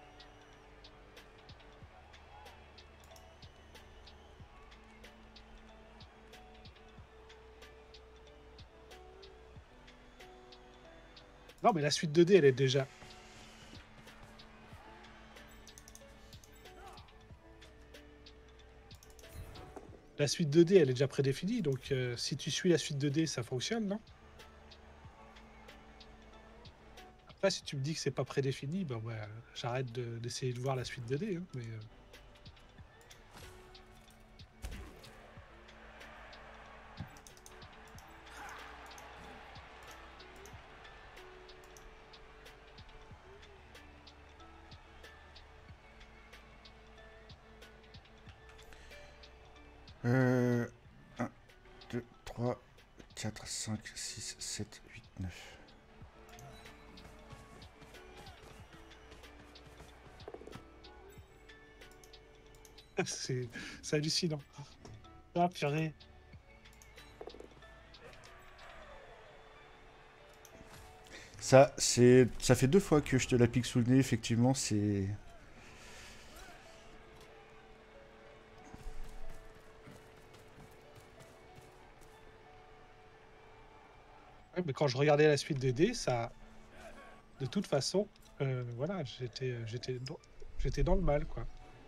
Non, mais la suite deux D, elle est déjà. La suite deux D, elle est déjà prédéfinie, donc euh, si tu suis la suite deux D, ça fonctionne, non? Après, si tu me dis que c'est pas prédéfini, ben ouais, j'arrête de- d'essayer de voir la suite deux D, hein, mais... euh, Euh, un, deux, trois, quatre, cinq, six, sept, huit, neuf. c'est c'est hallucinant. Ah, purée. Ça, c'est, ça fait deux fois que je te la pique sous le nez, effectivement, c'est... Ouais, mais quand je regardais la suite deux D, ça... De toute façon, euh, voilà, j'étais j'étais dans- j'étais dans le mal, quoi.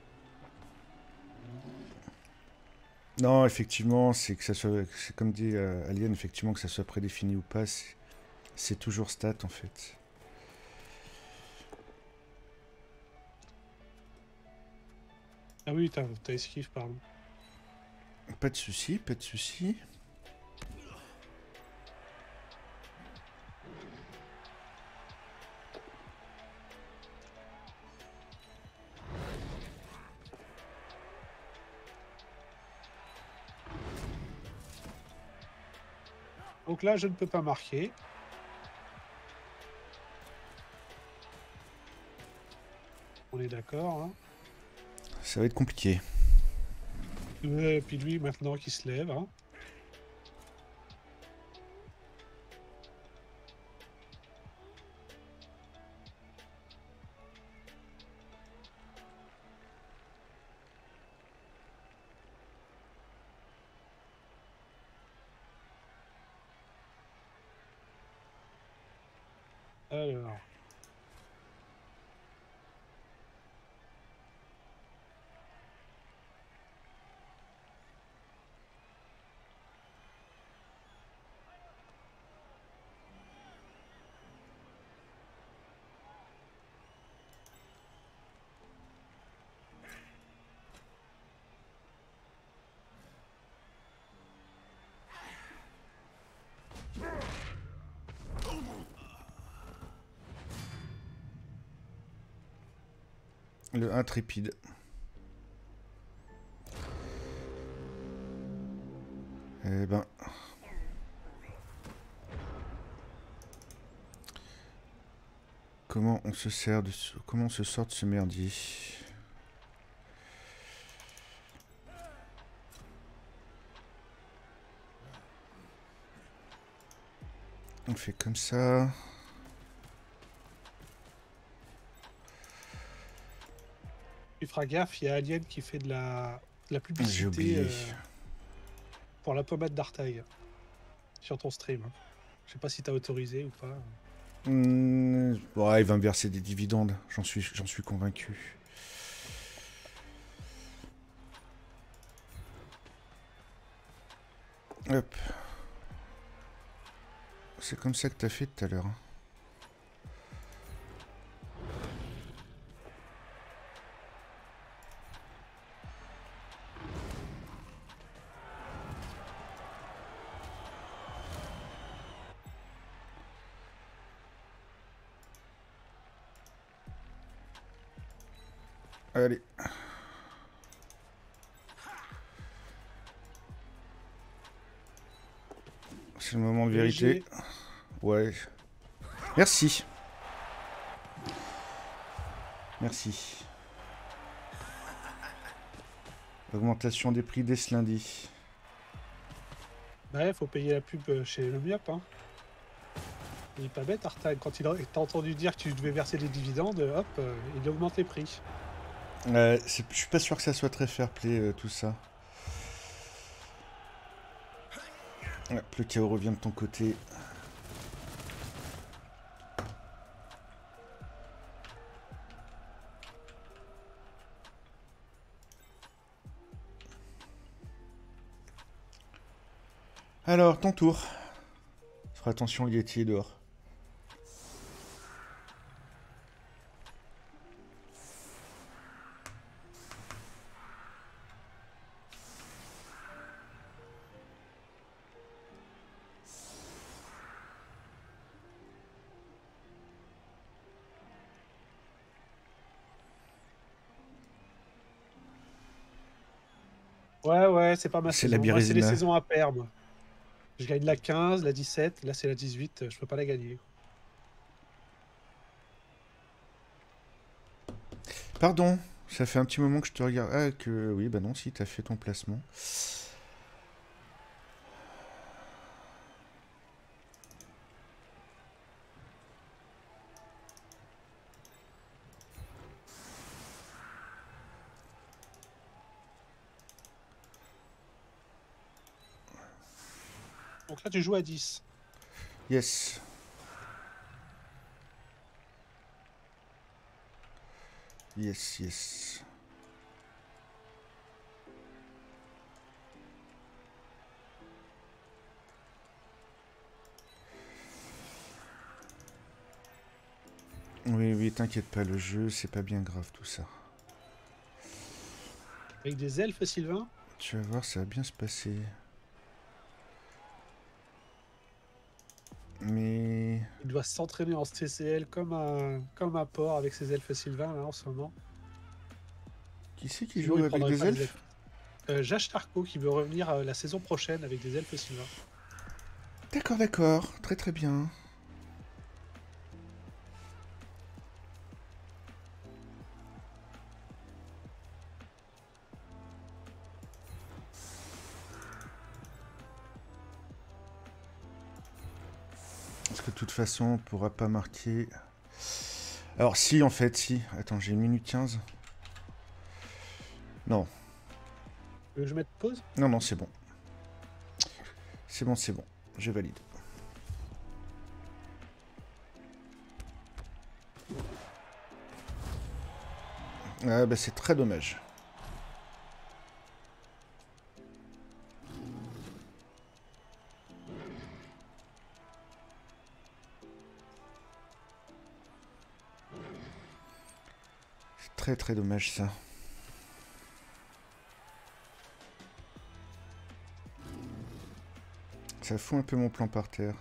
Non, effectivement, c'est que ça soit, c'est comme dit euh, Alien, effectivement, que ça soit prédéfini ou pas, c'est, c'est toujours stat, en fait. Ah oui, t'as t'as esquive, pardon. Pas de souci, pas de souci. Donc là, je ne peux pas marquer. On est d'accord, hein. Ça va être compliqué. Et puis lui, maintenant, qui se lève, hein. Alors... Le intrépide. Eh ben... Comment on se sert de ce... Comment on se sort de ce merdier? On fait comme ça. Tu feras gaffe, il y a Alien qui fait de la, de la J'ai publicité oublié. euh, pour la pommade d'Artail sur ton stream, hein. Je sais pas si t'as autorisé ou pas. Mmh, ouais, il va me verser des dividendes, j'en suis, j'en suis convaincu. Hop. C'est comme ça que t'as fait tout à l'heure. Hein. Allez. C'est le moment de vérité. Ouais. Merci. Merci. Augmentation des prix dès ce lundi. Ouais, faut payer la pub chez le Miop. Hein. Il est pas bête, Artag. Quand il a t'as entendu dire que tu devais verser des dividendes, hop, euh, il augmente les prix. Euh, je suis pas sûr que ça soit très fair-play, euh, tout ça. Ouais, le chaos revient de ton côté. Alors, ton tour. Fera attention, le Yeti est dehors. Ouais, ouais, c'est pas ma C'est saison. la Moi, c'est les Bérésina. saisons à pair, moi. Je gagne la quinze, la dix-sept, là c'est la dix-huit, je peux pas la gagner. Pardon, ça fait un petit moment que je te regarde. Ah, que oui, bah non, si, t'as fait ton placement. Donc là tu joues à dix. Yes. Yes, yes. Oui, oui, t'inquiète pas, le jeu, c'est pas bien grave tout ça. Avec des elfes, Sylvain? Tu vas voir, ça va bien se passer. Mais... Il doit s'entraîner en T C L comme un, comme un porc avec ses elfes Sylvain là en ce moment. Qui c'est qui Sinon, joue il avec prendrait des pas les elfes? Euh, Jach Tarko qui veut revenir euh, la saison prochaine avec des elfes Sylvain. D'accord, d'accord. Très très bien. Parce que de toute façon, on pourra pas marquer... Alors si, en fait, si. Attends, j'ai une minute quinze. Non. Tu veux que je mette pause? Non, non, c'est bon. C'est bon, c'est bon. Je valide. Ah bah c'est très dommage. C'est très très dommage ça. Ça fout un peu mon plan par terre.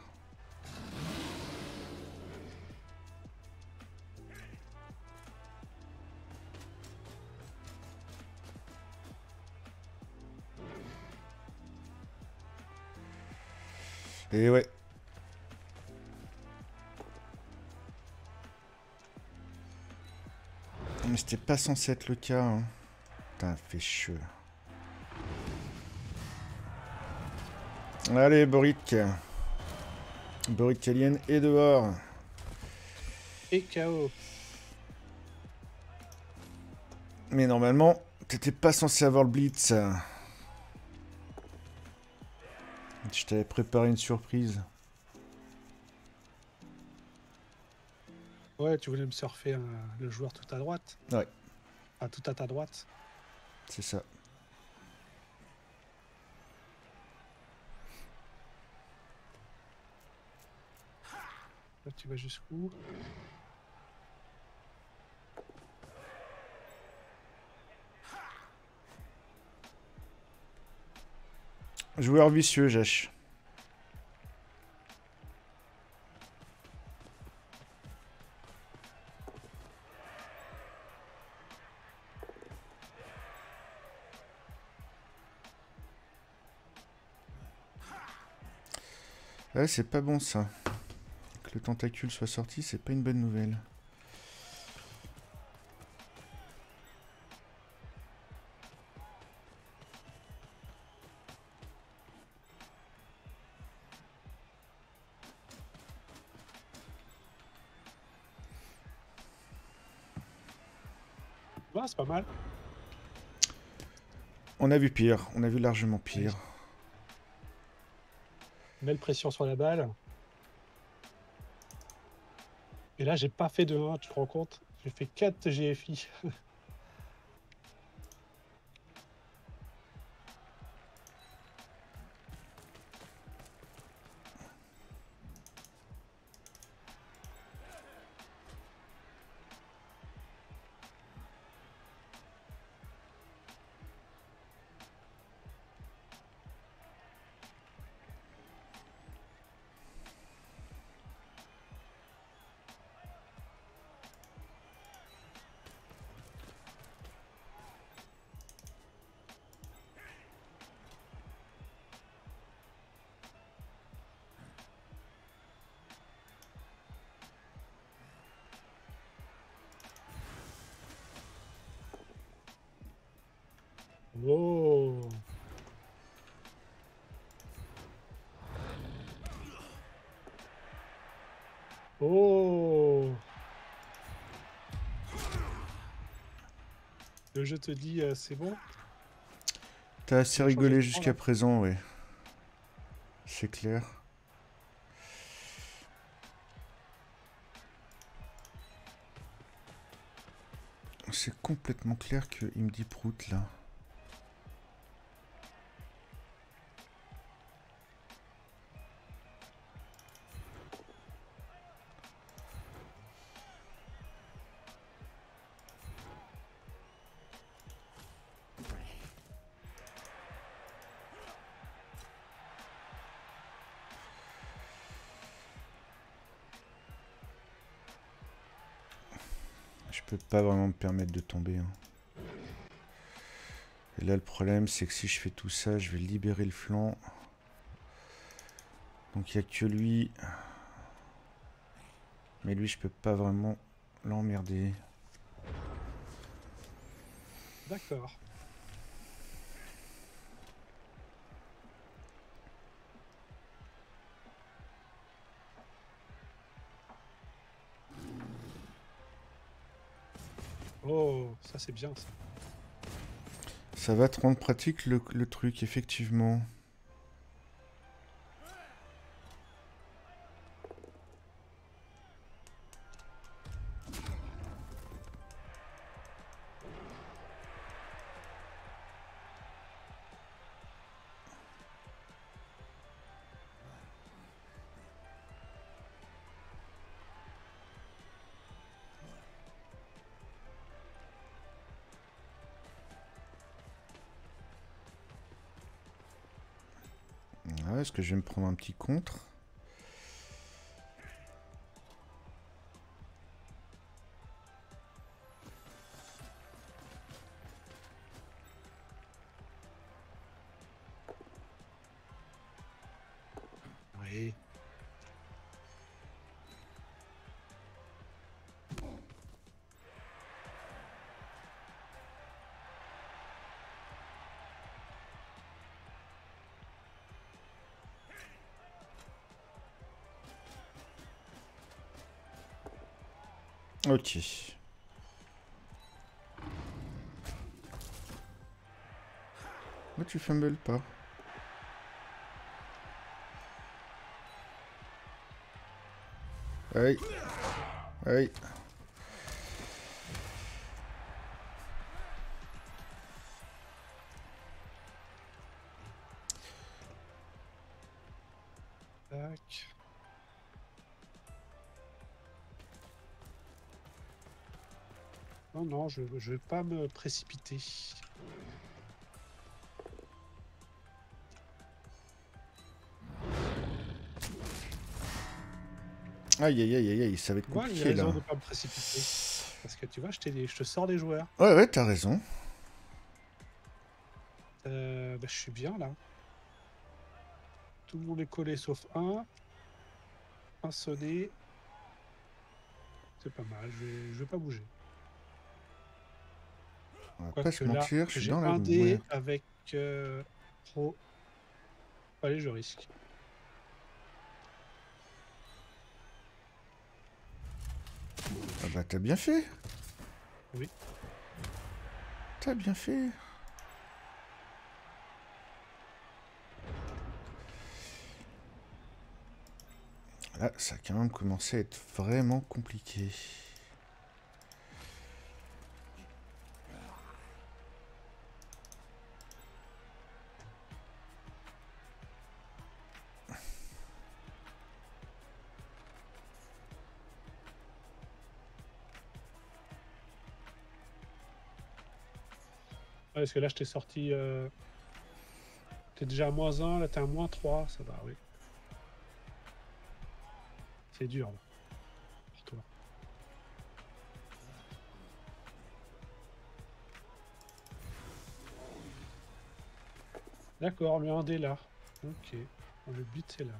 Et ouais. Mais c'était pas censé être le cas. Hein. Putain, fait chier. Allez, Boric. Boric Alien est dehors. Et K O. Mais normalement, t'étais pas censé avoir le Blitz. Je t'avais préparé une surprise. Ouais, tu voulais me surfer euh, le joueur tout à droite. Ouais. Enfin, tout à ta droite. C'est ça. Là, tu vas jusqu'où? Joueur vicieux, Jach. Ouais, c'est pas bon ça. Que le tentacule soit sorti, c'est pas une bonne nouvelle. Ouais, c'est pas mal. On a vu pire, on a vu largement pire. Belle pression sur la balle. Et là, j'ai pas fait de un, tu te rends compte? J'ai fait quatre G F I. Oh. Oh. Le jeu te dit, euh, c'est bon? T'as assez On va changer rigolé de jusqu'à camp, là. présent, ouais. C'est clair. C'est complètement clair qu'il me dit prout là. Je peux pas vraiment me permettre de tomber. Hein. Et là le problème c'est que si je fais tout ça, je vais libérer le flanc. Donc il n'y a que lui. Mais lui je peux pas vraiment l'emmerder. D'accord. Oh, ça c'est bien ça. Ça va te rendre pratique le, le truc, effectivement. Ouais, est-ce que je vais me prendre un petit contre? Oui. Ok. Mais tu fumbles pas. Aïe. Aïe. Tac. Non, non, je ne vais pas me précipiter. Aïe aïe aïe aïe aïe, ça va être Moi, j'ai compliqué raison là. de ne pas me précipiter. Parce que tu vois, je, t'ai- je te sors des joueurs. Ouais ouais, t'as raison. Euh, bah, je suis bien là. Tout le monde est collé sauf un. un sonné. C'est pas mal, je vais, je vais pas bouger. On va pas Quoique se là, mentir, je suis j'ai dans la un dé merde. avec euh, pro. Allez, je risque. Ah bah t'as bien fait. Oui. T'as bien fait. Là, ça a quand même commencé à être vraiment compliqué. Ouais, parce que là, je t'ai sorti. Euh... T'es déjà à moins un, là, t'es à moins trois, ça va, oui. C'est dur, là, pour toi. D'accord, mais un dé là. Ok. Bon, le but, c'est là.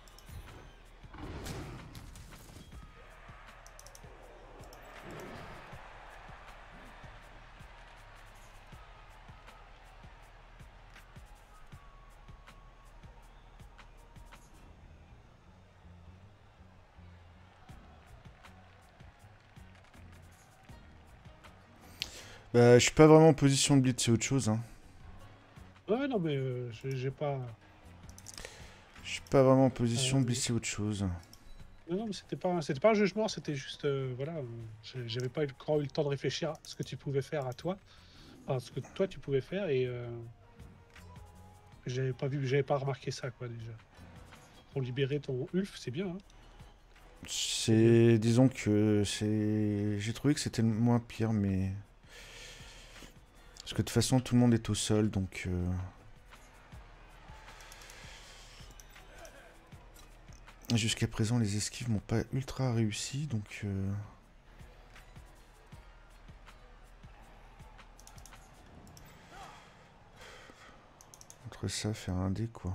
Bah, je suis pas vraiment en position de blitz, c'est autre chose. Hein. Ouais, non, mais euh, j'ai j'ai pas. Je suis pas vraiment en position de Euh, blitz, c'est autre chose. Non, non, mais c'était pas, c'était pas un jugement, c'était juste, euh, voilà, euh, j'ai- j'avais pas encore eu le temps de réfléchir à ce que tu pouvais faire à toi, enfin, ce que toi tu pouvais faire, et euh, j'avais pas vu, j'avais pas remarqué ça, quoi, déjà. Pour libérer ton Ulf, c'est bien, hein, c'est bien. C'est, disons que c'est, j'ai trouvé que c'était le moins pire, mais parce que de toute façon tout le monde est au sol, donc. Euh... Jusqu'à présent, les esquives m'ont pas ultra réussi, donc. Euh... Entre ça, faire un dé, quoi.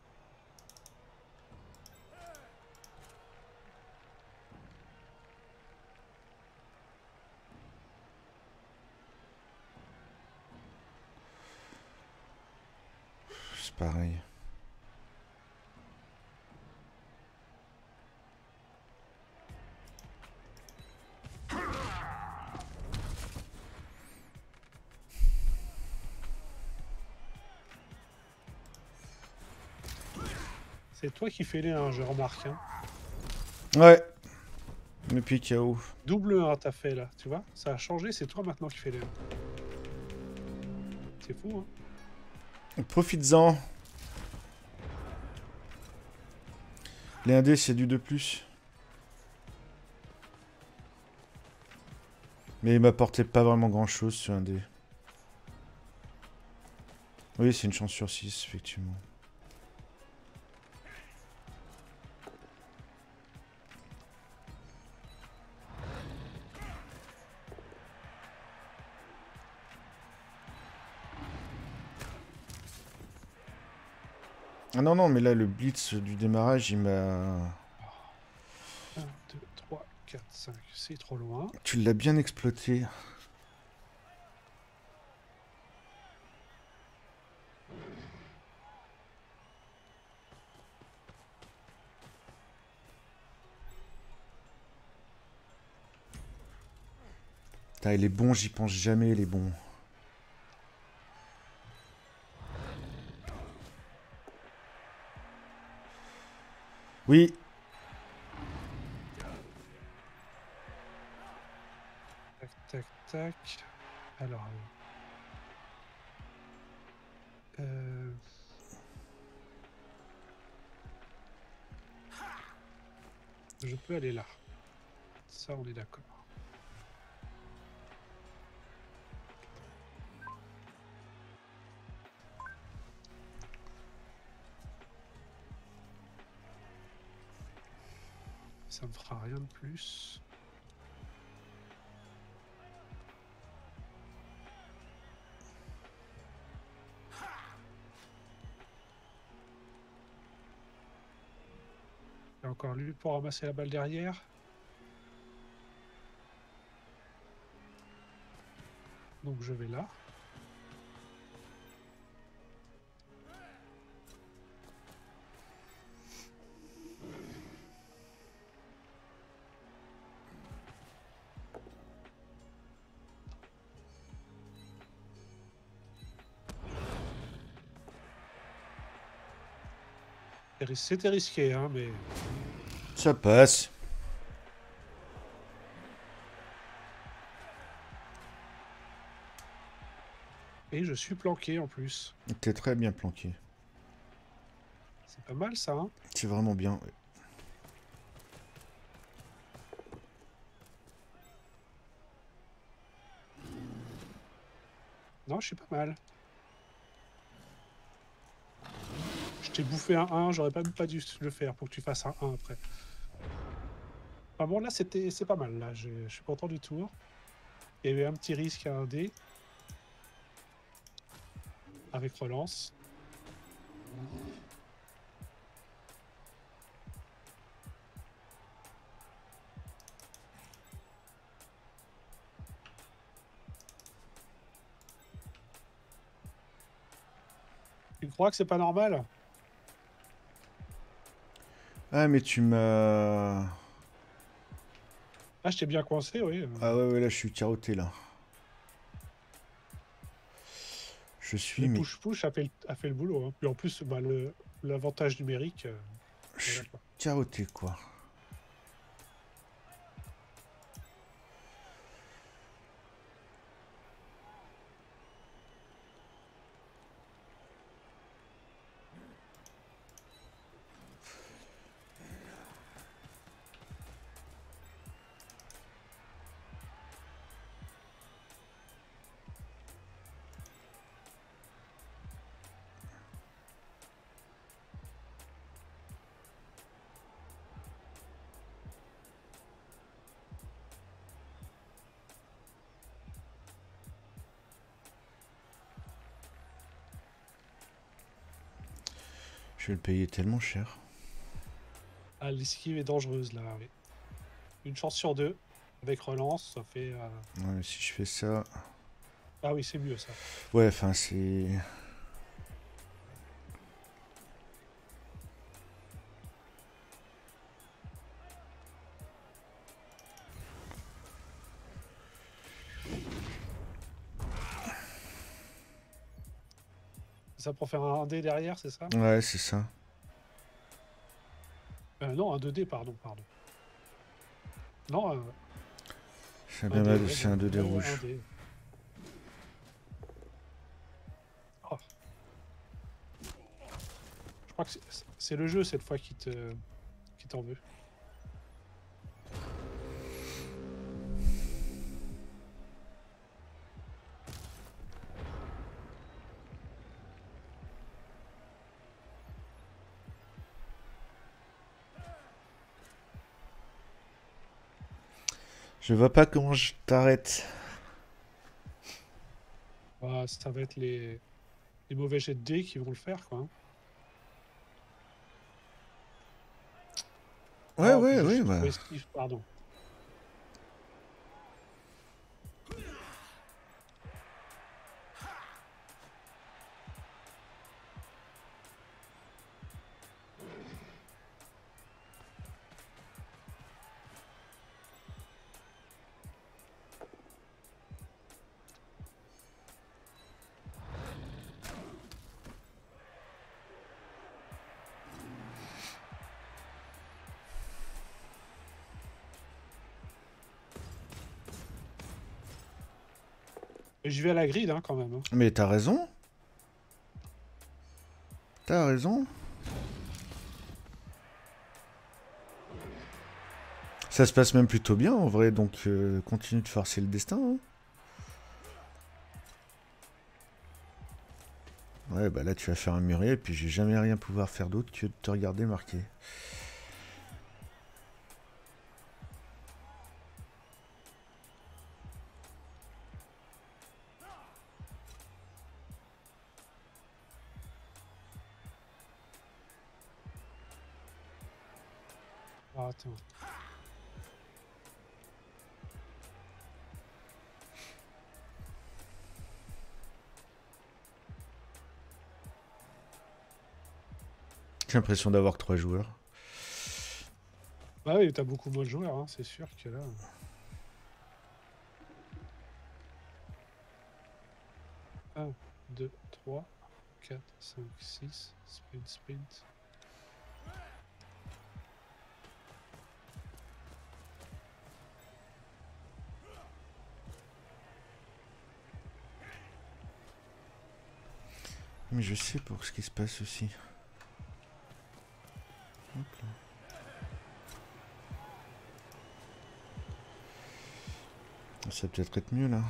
C'est pareil. C'est toi qui fais les un, je remarque, hein. Ouais. Depuis K O. Double un, t'as fait, là, tu vois, ça a changé, c'est toi maintenant qui fais les un. C'est fou, hein. Profites-en. Les un dé, c'est du deux plus. Mais il m'apportait pas vraiment grand chose sur un dé. Oui, c'est une chance sur six, effectivement. Ah non, non, mais là, le blitz du démarrage, il m'a... un, deux, trois, quatre, cinq, c'est trop loin. Tu l'as bien exploité. Putain, il est bon, j'y pense jamais, il est bon. Oui. Tac, tac, tac. Alors... Euh... Je peux aller là. Ça, on est d'accord. Ça me fera rien de plus. Et encore lui pour ramasser la balle derrière. Donc je vais là. C'était risqué, hein, mais... Ça passe. Et je suis planqué en plus. T'es très bien planqué. C'est pas mal ça, hein. C'est vraiment bien. Ouais. Non, je suis pas mal. Je t'ai bouffé un un, j'aurais même pas dû le faire pour que tu fasses un un après. Ah bon, là, c'était, c'est pas mal, là. Je suis content du tour. Il y avait un petit risque à un dé. Avec relance. Tu crois que c'est pas normal? Ah, mais tu m'as... Ah, je t'ai bien coincé, oui. Ah ouais, ouais, là, je suis carotté, là. Je suis... Le mais... push-push a, fait le- a fait le boulot. Hein. Puis en plus, bah, le- l'avantage numérique... euh, Je suis voilà, quoi. carotté, quoi. Je vais le payer tellement cher. Ah, l'esquive est dangereuse, là, oui. Une chance sur deux. Avec relance, ça fait... euh, Ouais, mais si je fais ça... Ah oui, c'est mieux, ça. Ouais, enfin, c'est... C'est ça pour faire un dé derrière, c'est ça? Ouais, c'est ça. Euh, non, un deux dés, pardon, pardon. Non, euh, C'est un bien dé, mal, ouais, c'est un deux dés ouais, ouais, rouge. un dé. Oh. Je crois que c'est- c'est le jeu, cette fois, qui te qui t'en veut. Je vois pas comment je t'arrête. Ah, ça va être les... les mauvais jets de dés qui vont le faire, quoi. hein. Ouais, Ah, puis ouais, je ouais, suis bah... trop esquive, pardon. Et j'y vais à la grid, hein, quand même. hein. Mais t'as raison. T'as raison. Ça se passe même plutôt bien, en vrai, donc euh, continue de forcer le destin. hein. Ouais, bah là, tu vas faire un muret, et puis je vais jamais rien pouvoir faire d'autre que de te regarder marquer. Alors attends. J'ai l'impression d'avoir que trois joueurs. Bah oui, t'as beaucoup moins de joueurs, hein, c'est sûr que là. un, deux, trois, quatre, cinq, six, sprint, sprint. Mais je sais pour ce qui se passe aussi. Hop là. Ça va peut-être être mieux là.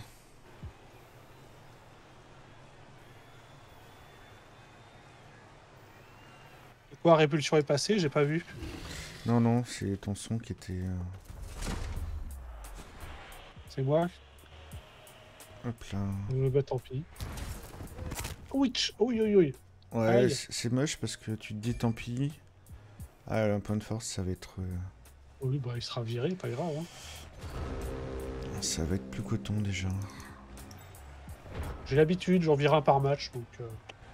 Quoi, Répulsion est passé, j'ai pas vu. Non, non, c'est ton son qui était... euh, C'est moi. Hop là. Euh, bah tant pis. Oui, oui, oui, oui. Ouais, Aïe. c- c'est moche parce que tu te dis tant pis. Ah, un point de force, ça va être... euh, Oui, bah il sera viré, pas grave. Hein. Ça va être plus coton déjà. J'ai l'habitude, j'en vire un par match, donc... Euh...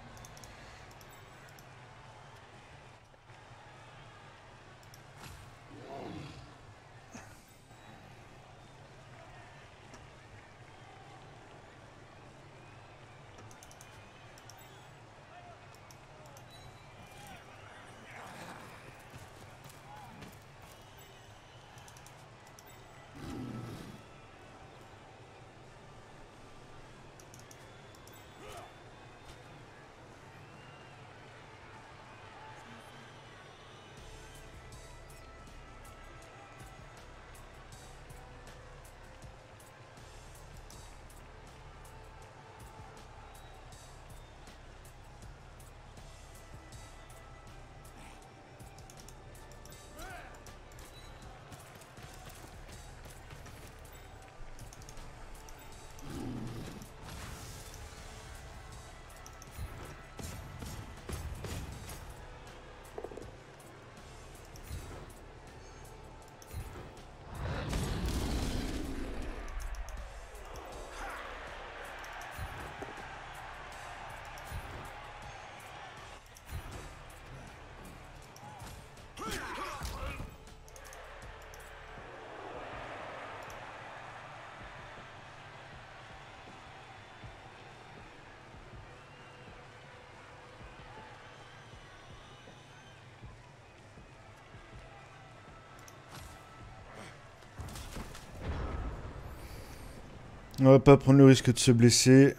On va pas prendre le risque de se blesser.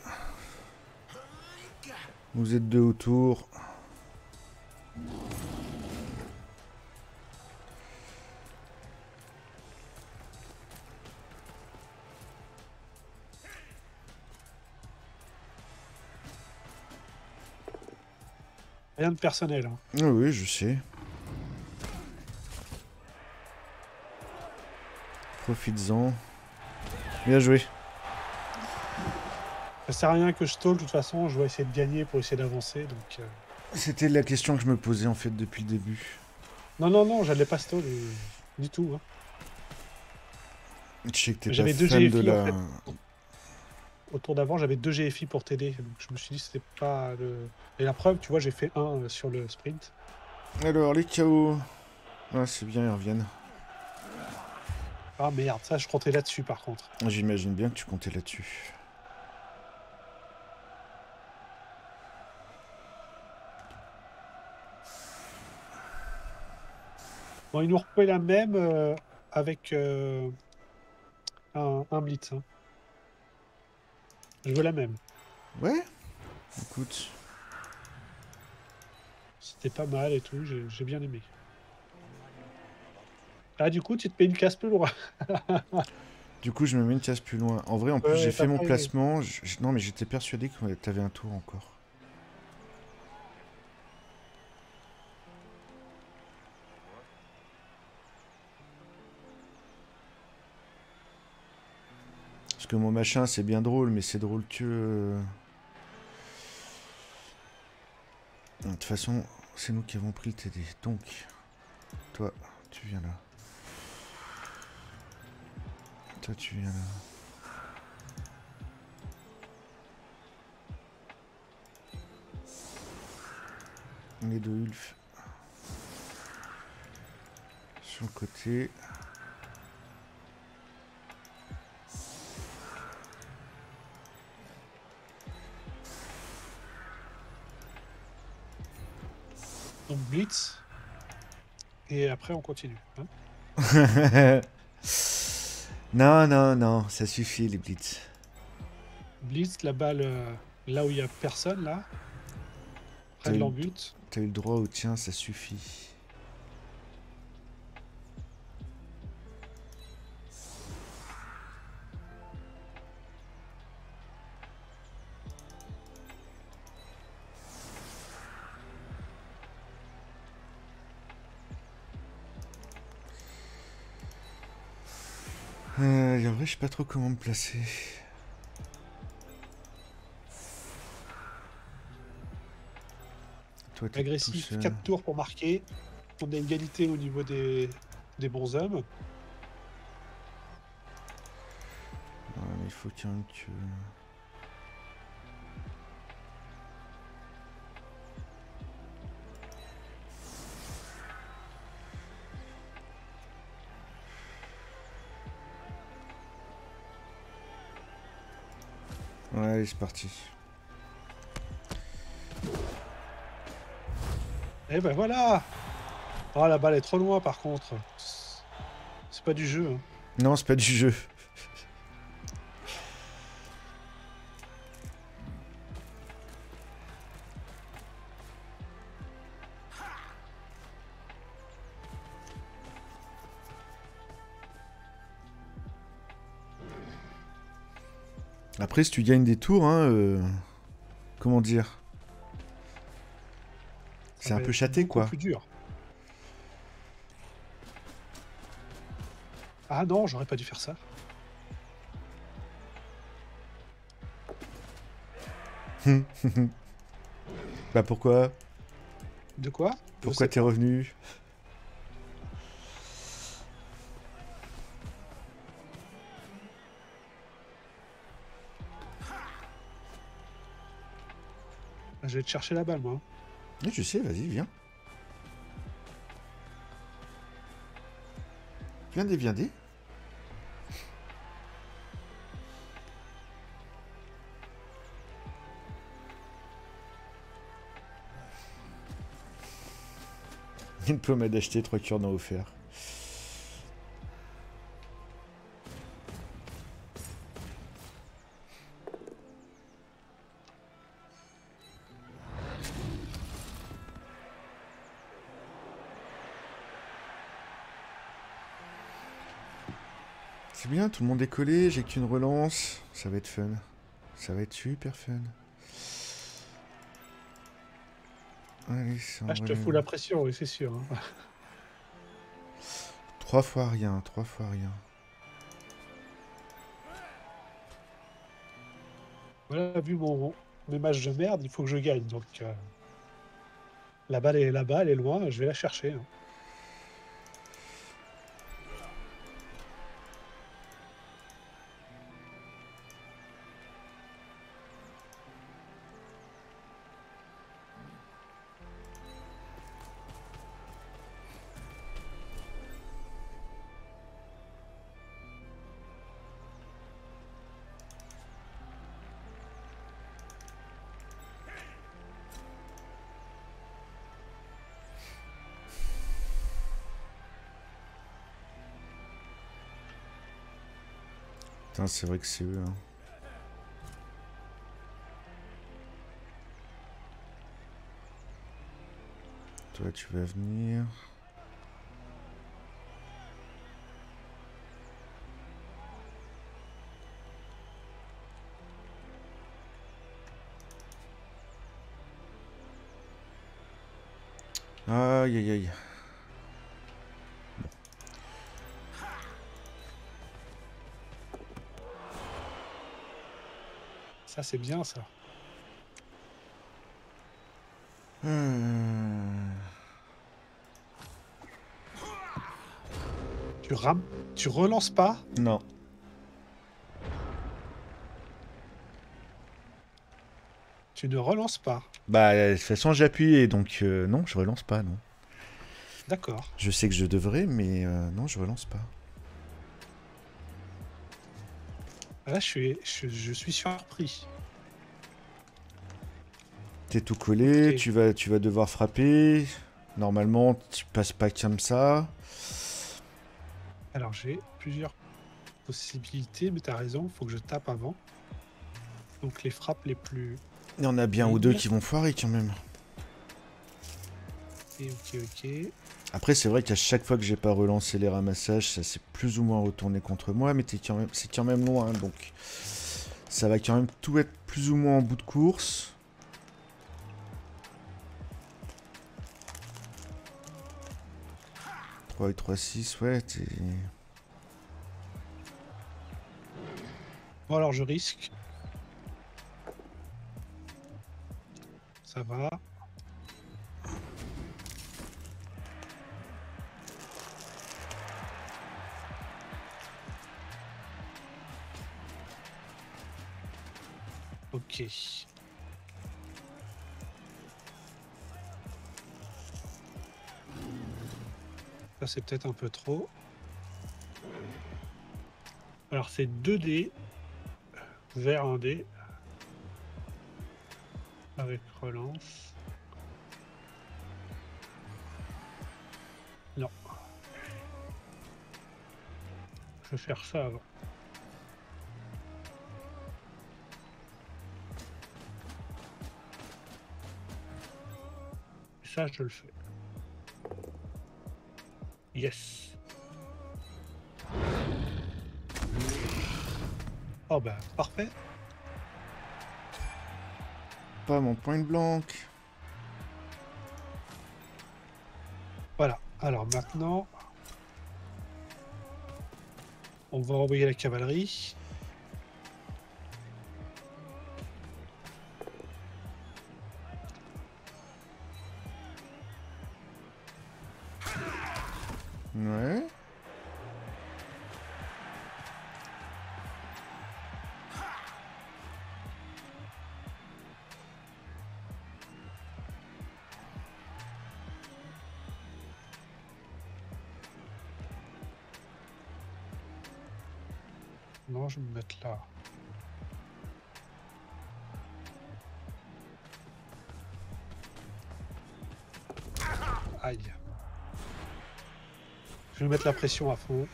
Vous êtes deux autour. Rien de personnel. Hein. Ah oui, je sais. Profites-en. Bien joué. Ça sert à rien que je stall, de toute façon, je vais essayer de gagner pour essayer d'avancer, donc... Euh... C'était la question que je me posais en fait depuis le début. Non, non, non, j'allais pas stall euh, du tout. Hein. Je sais que t'es pas J'avais deux fan de G F I, la... en fait. Au tour d'avant, j'avais deux G F I pour t'aider, donc je me suis dit c'était pas le... Et la preuve, tu vois, j'ai fait un euh, sur le sprint. Alors, les K O. Ah, c'est bien, ils reviennent. Ah merde, ça, je comptais là-dessus, par contre. J'imagine bien que tu comptais là-dessus. Bon, ils nous repaient la même euh, avec euh, un, un blitz. Hein. Je veux la même. Ouais. Écoute. C'était pas mal et tout, j'ai j'ai bien aimé. Ah, du coup, tu te mets une casse plus loin. Du coup, je me mets une case plus loin. En vrai, en plus, Ouais, j'ai t'as fait mon pas aimé. placement. Je- je- Non, mais j'étais persuadé que t'avais un tour encore. Parce que mon machin, c'est bien drôle, mais c'est drôle que... euh, De toute façon, c'est nous qui avons pris le T D. Donc, toi, tu viens là. Toi, tu viens là. Les deux Ulf. Sur le côté. Donc Blitz. Et après on continue. Hein. Non, non, non, ça suffit les blitz. Blitz, la balle euh, là où il n'y a personne, là. Près T'as de eu- l'embut. T'as eu le droit au tien, ça suffit. Euh, et en vrai, je sais pas trop comment me placer. Toi, t'es tout Agressif, seul. quatre tours pour marquer. On a égalité au niveau des, des bons hommes. Ouais, mais il faut quand même que... Ouais, allez, c'est parti. Et ben voilà. Oh, la balle est trop loin par contre. C'est pas du jeu. Hein. Non, c'est pas du jeu. Après, si tu gagnes des tours, hein, euh, comment dire, Ça c'est un va peu être châté, beaucoup quoi. plus dur. Ah non, j'aurais pas dû faire ça. Bah pourquoi? De quoi? Je Pourquoi sais t'es pas. revenu? Je vais te chercher la balle, moi. Oui, je sais, vas-y, viens. Viendez, viendez. Une pommade achetée, trois cure-dents offerts. C'est bien, tout le monde est collé, j'ai qu'une relance. Ça va être fun. Ça va être super fun. Allez, ça Ah, je te fous la pression, oui, c'est sûr. Hein. Trois fois rien, trois fois rien. Voilà, vu mon, mes matchs de merde, il faut que je gagne. Donc, euh, la balle est là-bas, elle est loin, je vais la chercher. Hein. Putain, c'est vrai que c'est eux. Hein. Toi, tu vas venir. Aïe, aïe, aïe. Ça, c'est bien, ça. Hmm. Tu rames, tu relances pas. Non. Tu ne relances pas. Bah, de toute façon, j'appuie et donc euh, non, je relance pas, non. D'accord. Je sais que je devrais, mais euh, non, je relance pas. Là, je suis, je, je suis surpris. T'es tout collé, Ok. tu vas, tu vas devoir frapper. Normalement, tu passes pas comme ça. Alors, j'ai plusieurs possibilités, mais t'as raison, faut que je tape avant. Donc, les frappes les plus... Il y en a bien ou deux qui vont foirer quand même. Ok, ok, ok. Après, c'est vrai qu'à chaque fois que j'ai pas relancé les ramassages, ça s'est plus ou moins retourné contre moi, mais t'es quand même, c'est quand même loin, donc ça va quand même tout être plus ou moins en bout de course. trois et trois, six, ouais, t'es... Bon, alors, je risque. Ça va. Ok. Ça, c'est peut-être un peu trop. Alors, c'est deux dés vers un dé. Avec relance. Non. Je vais faire ça avant. Ça, je le fais. Yes. Oh bah, parfait. Pas mon point blanc. Voilà. Alors maintenant, on va envoyer la cavalerie. Ouais. Non, je vais me mettre là. Aïe. Je vais mettre la pression à fond.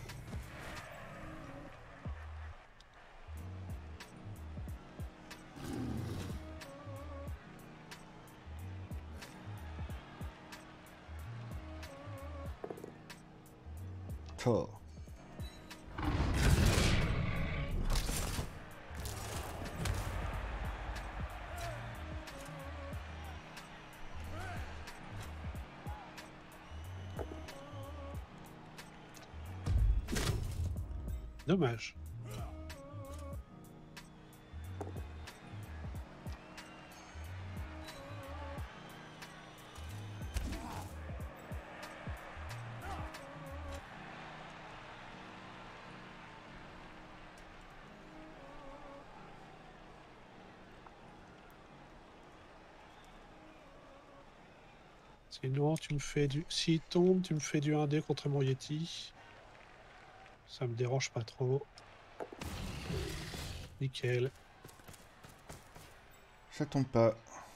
Oh. Dommage. Sinon, tu me fais du... S'il tombe, tu me fais du un dé contre mon Yeti. Ça me dérange pas trop. Nickel. Ça tombe pas.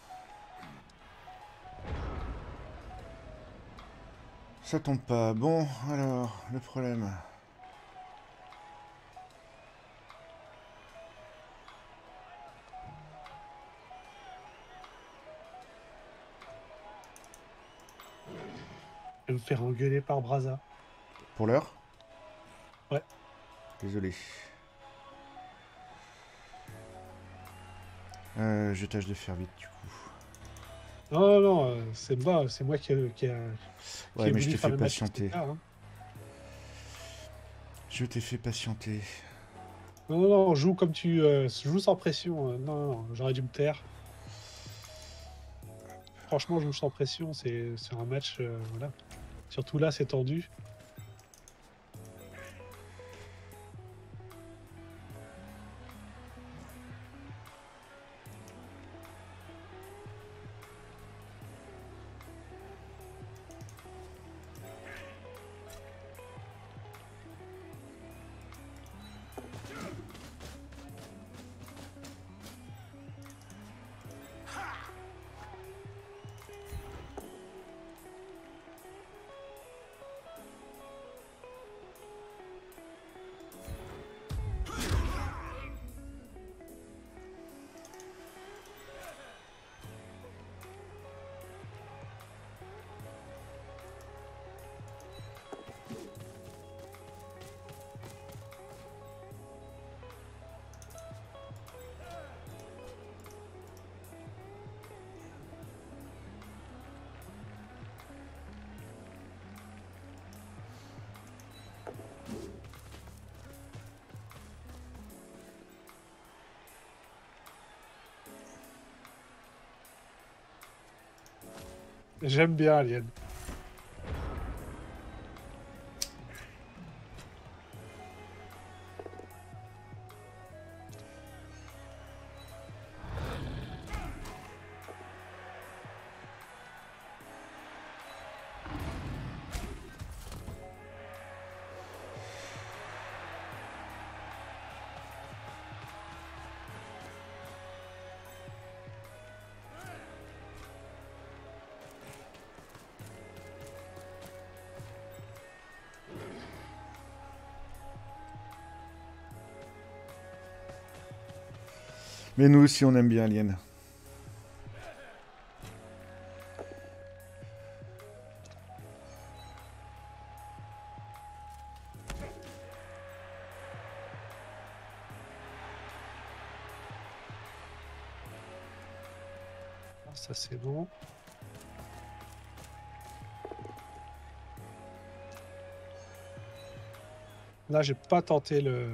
Ça tombe pas. Bon, alors, le problème. Je vais me faire engueuler par Braza. Pour l'heure? Ouais. Désolé. Euh, je tâche de faire vite du coup. Non, non, non, euh, c'est moi, c'est moi qui, qui, a, qui Ouais, est mais je venu t'ai faire fait le match. patienter. Là, hein. Je t'ai fait patienter. Non, non, non, joue comme tu... Euh, joue sans pression. euh, non, non, non, j'aurais dû me taire. Franchement, joue sans pression, c'est c'est un match... euh, voilà. Surtout là, c'est tendu. J'aime bien Alien. Mais nous aussi, on aime bien Alien. Ça c'est bon. Là, j'ai pas tenté le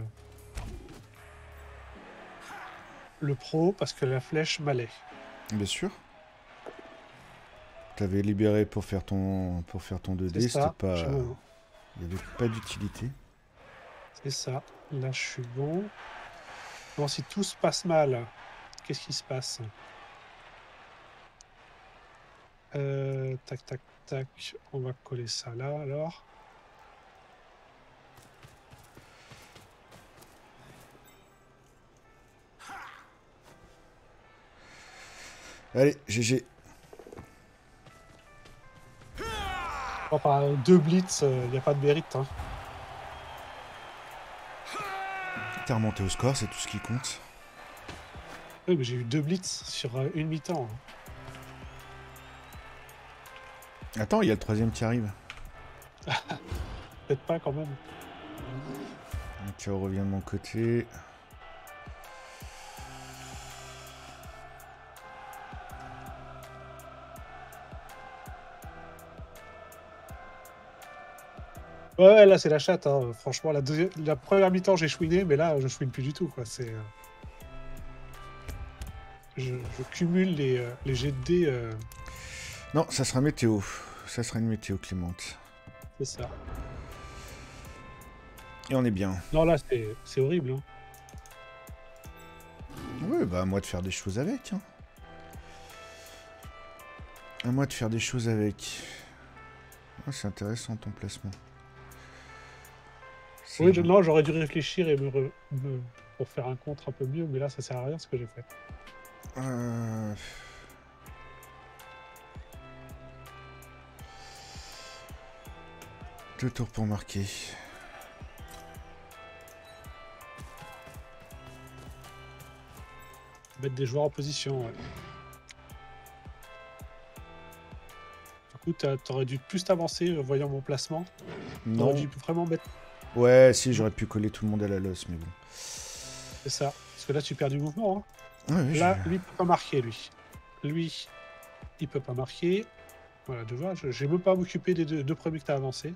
le pro parce que la flèche m'allait. Bien sûr. T'avais libéré pour faire ton pour faire ton deux D, C'est c'était ça. pas. je- Il n'y avait pas d'utilité. C'est ça. Là, je suis bon. Bon, si tout se passe mal, qu'est-ce qui se passe? Euh, tac, tac, tac. On va coller ça là, alors. Allez, G G. Enfin, deux blitz, il n'y a pas de mérite. Hein. T'es remonté au score, c'est tout ce qui compte. Oui, mais j'ai eu deux blitz sur euh, une mi-temps. hein. Attends, il y a le troisième qui arrive. Peut-être pas quand même. Ok, on revient de mon côté. Ouais, ouais, là c'est la chatte. Hein. Franchement, la, deuxième... la première mi-temps j'ai chouiné, mais là je chouine plus du tout. Quoi. C'est, euh, Je, je cumule les, euh, les jets de dés. euh, Non, ça sera météo. Ça sera une météo clémente. C'est ça. Et on est bien. Non, là c'est c'est horrible. Hein. Ouais, bah à moi de faire des choses avec. Hein. À moi de faire des choses avec. Ah, c'est intéressant ton placement. C'est Oui, vrai. je- non, j'aurais dû réfléchir et me, re- me- pour faire un contre un peu mieux, mais là ça sert à rien ce que j'ai fait. Euh... Deux tours pour marquer. Mettre des joueurs en position. Ouais. Du coup, t'as- t'aurais dû plus t'avancer euh, voyant mon placement. Non. T'aurais dû vraiment mettre. Ouais, si, j'aurais pu coller tout le monde à la losse, mais bon. C'est ça. Parce que là tu perds du mouvement. Hein. Ouais, ouais, Là, j'ai- lui, il peut pas marquer, lui. Lui, il peut pas marquer. Voilà, tu vois, je j'ai même pas à m'occuper des deux, deux premiers que t'as avancés.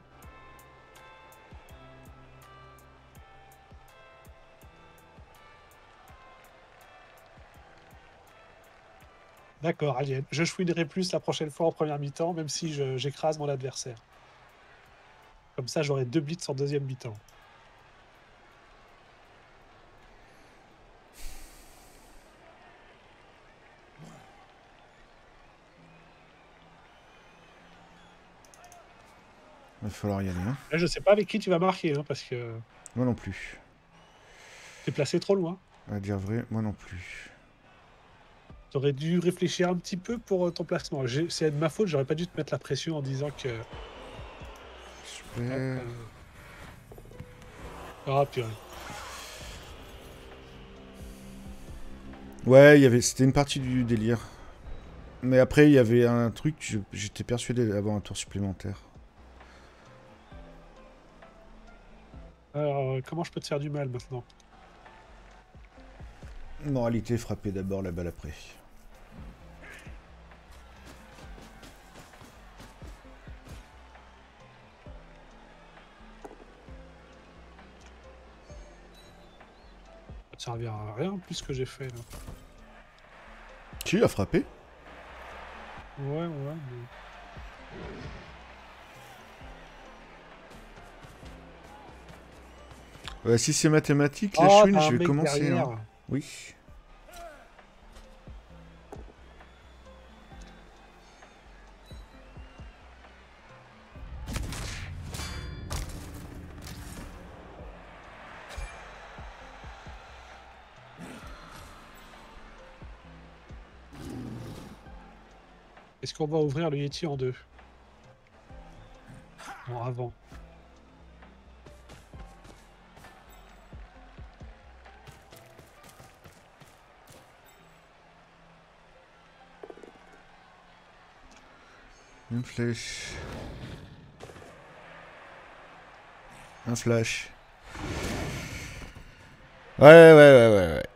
D'accord, Alien. Je chouinerai plus la prochaine fois en première mi-temps, même si je- j'écrase mon adversaire. Comme ça, j'aurai deux blitz en deuxième mi-temps. Il va falloir y aller, hein. Là, je sais pas avec qui tu vas marquer, hein, parce que Moi non plus. t'es placé trop loin. À dire vrai, moi non plus. T'aurais dû réfléchir un petit peu pour euh, ton placement. J'ai- C'est de ma faute, j'aurais pas dû te mettre la pression en disant que... Super. Ah, purée. Ouais, il y avait, c'était une partie du délire. Mais après, il y avait un truc, je- j'étais persuadé d'avoir un tour supplémentaire. Alors, euh, comment je peux te faire du mal maintenant? Moralité, frapper d'abord, la balle après. Ça te servira à rien, plus ce que j'ai fait, là. Tu as frappé? Ouais, ouais, mais... Ouais, si c'est mathématique, la Oh, chouine, t'as un je vais mec commencer. derrière. Hein. Oui. Est-ce qu'on va ouvrir le Yeti en deux? Non, avant. Une flèche. Un flash. Ouais, ouais, ouais, ouais, ouais.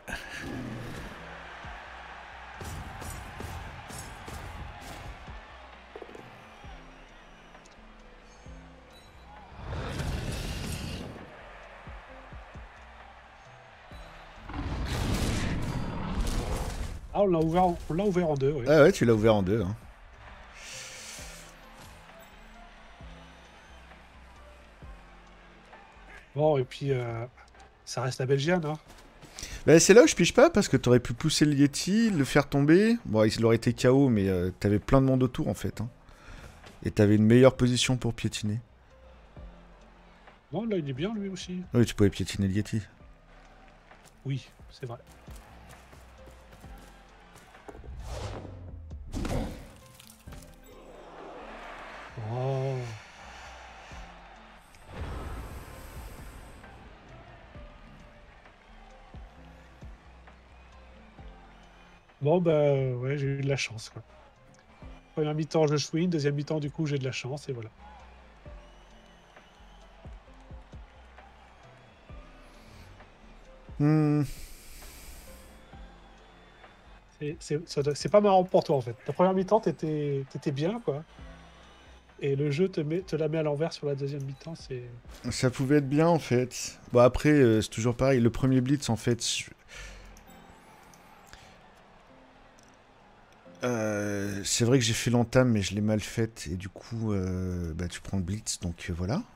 Ah, on l'a ouvert, en- on l'a ouvert en deux, oui. Ah ouais, tu l'as ouvert en deux. Hein. Bon, et puis, euh, ça reste la Belgiane, hein. Bah, c'est là où je pige pas, parce que t'aurais pu pousser le Yeti, le faire tomber. Bon, il aurait été K O, mais euh, t'avais plein de monde autour, en fait. Hein. Et t'avais une meilleure position pour piétiner. Non, là, il est bien, lui aussi. Oui, tu pouvais piétiner le Yeti. Oui, c'est vrai. Oh. Bon, bah, ouais, j'ai eu de la chance, quoi. Première mi-temps, je chouine. Deuxième mi-temps, du coup, j'ai de la chance, et voilà. Hmm. C'est- C'est ça doit- c'est pas marrant pour toi, en fait. La première mi-temps, t'étais t'étais bien, quoi. Et le jeu te, met, te la met à l'envers sur la deuxième mi-temps, c'est... Ça pouvait être bien, en fait. Bon, après, euh, c'est toujours pareil. Le premier blitz, en fait... je- Euh, c'est vrai que j'ai fait l'entame, mais je l'ai mal faite. Et du coup, euh, bah, tu prends le blitz, donc euh, voilà.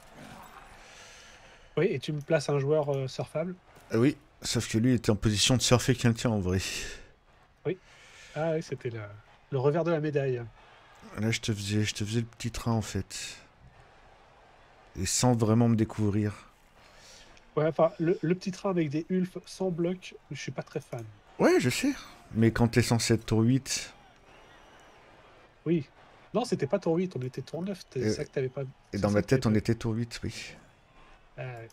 Oui, et tu me places un joueur euh, surfable. Ah oui, sauf que lui était en position de surfer quelqu'un, en vrai. Oui. Ah oui, c'était le, le revers de la médaille. Là, je te faisais, je te faisais le petit train, en fait. Et sans vraiment me découvrir. Ouais, enfin, le, le petit train avec des ulfs sans bloc, je suis pas très fan. Ouais, je sais. Mais quand t'es censé être tour huit... Oui. Non, c'était pas tour huit, on était tour neuf. C'est Et- ça que t'avais pas... Et c'est dans ça ma que t'avais tête, on pas- était tour huit, oui. Ah, ouais.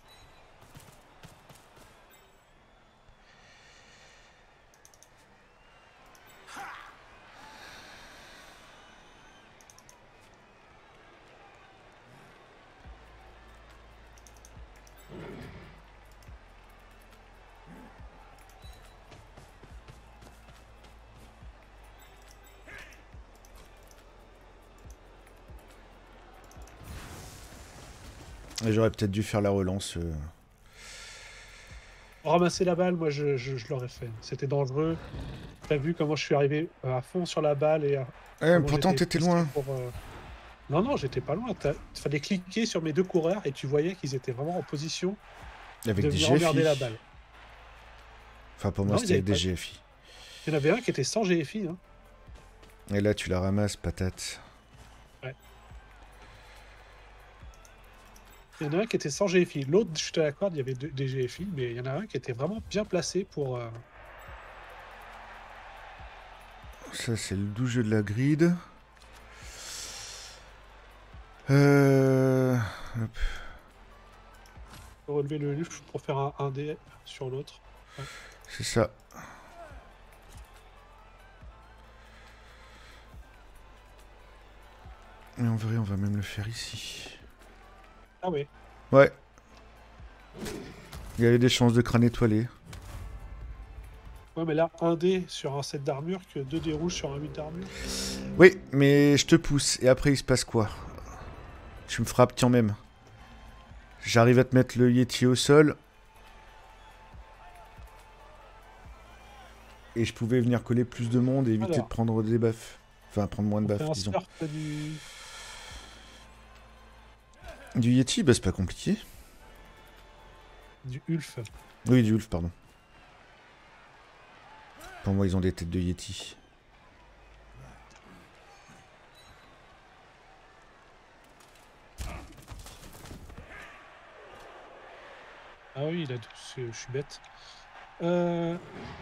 Et j'aurais peut-être dû faire la relance. euh. Ramasser la balle, moi, je, je, je l'aurais fait. C'était dangereux. T'as vu comment je suis arrivé euh, à fond sur la balle et à- Ouais, comment pourtant, j'étais t'étais placé loin. pour, euh, Non, non, j'étais pas loin. Il fallait cliquer sur mes deux coureurs et tu voyais qu'ils étaient vraiment en position Avec de des venir emmerder la G F I. balle. Enfin, pour moi, Non, c'était ils avec des avaient pas- G F I. Il y en avait un qui était sans G F I. Hein. Et là, tu la ramasses, patate. Il y en a un qui était sans G F I. L'autre, je te l'accorde, il y avait deux- des G F I, mais il y en a un qui était vraiment bien placé pour... euh, Ça, c'est le doux jeu de la grid. Euh... hop. relever le luft pour faire un, un dé sur l'autre. C'est ça. Et en vrai, on va même le faire ici. Ah oui. Ouais. Il y avait des chances de crâne étoilé. Ouais, mais là, un dé sur un set d'armure que deux dés rouges sur un huit d'armure. Oui, mais je te pousse. Et après, il se passe quoi? Tu me frappes quand même. J'arrive à te mettre le Yeti au sol. Et je pouvais venir coller plus de monde et éviter Alors. de prendre des buffs. Enfin, prendre moins de On fait buffs, un disons. surf du... Du Yeti, bah c'est pas compliqué. Du Ulf. Oui, du Ulf, pardon. Pour moi, ils ont des têtes de Yeti. Ah oui, il a... je suis bête. Euh...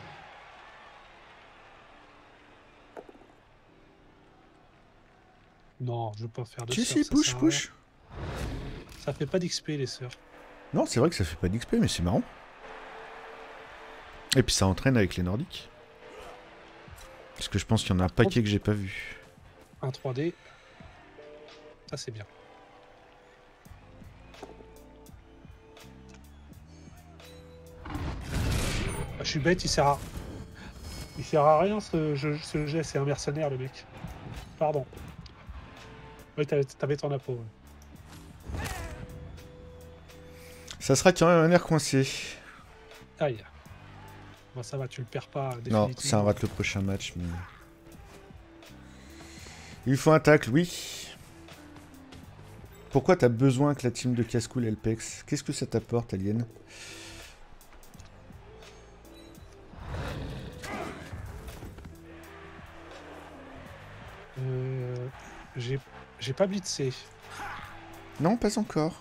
Non, je veux pas faire de Si, sœurs, si, ça push, sert à rien. push. Ça fait pas d'X P les sœurs. Non, c'est vrai que ça fait pas d'X P, mais c'est marrant. Et puis ça entraîne avec les Nordiques. Parce que je pense qu'il y en a un paquet que j'ai pas vu. Un trois D. Ça c'est bien. Ah, je suis bête, il sert à... Il sert à rien ce, jeu, ce jet, c'est un mercenaire le mec. Pardon. Oui, t'avais t'avais ton apo. Ouais. Ça sera quand même un air coincé. Aïe. Bon, ça va, tu le perds pas Non, définitivement. ça rate le prochain match, mais... Il faut un tacle, oui. Pourquoi t'as besoin que la team de Cascool elle pex? Qu'est-ce que ça t'apporte, Alien? Euh, j'ai j'ai pas blitzé. Non, pas encore.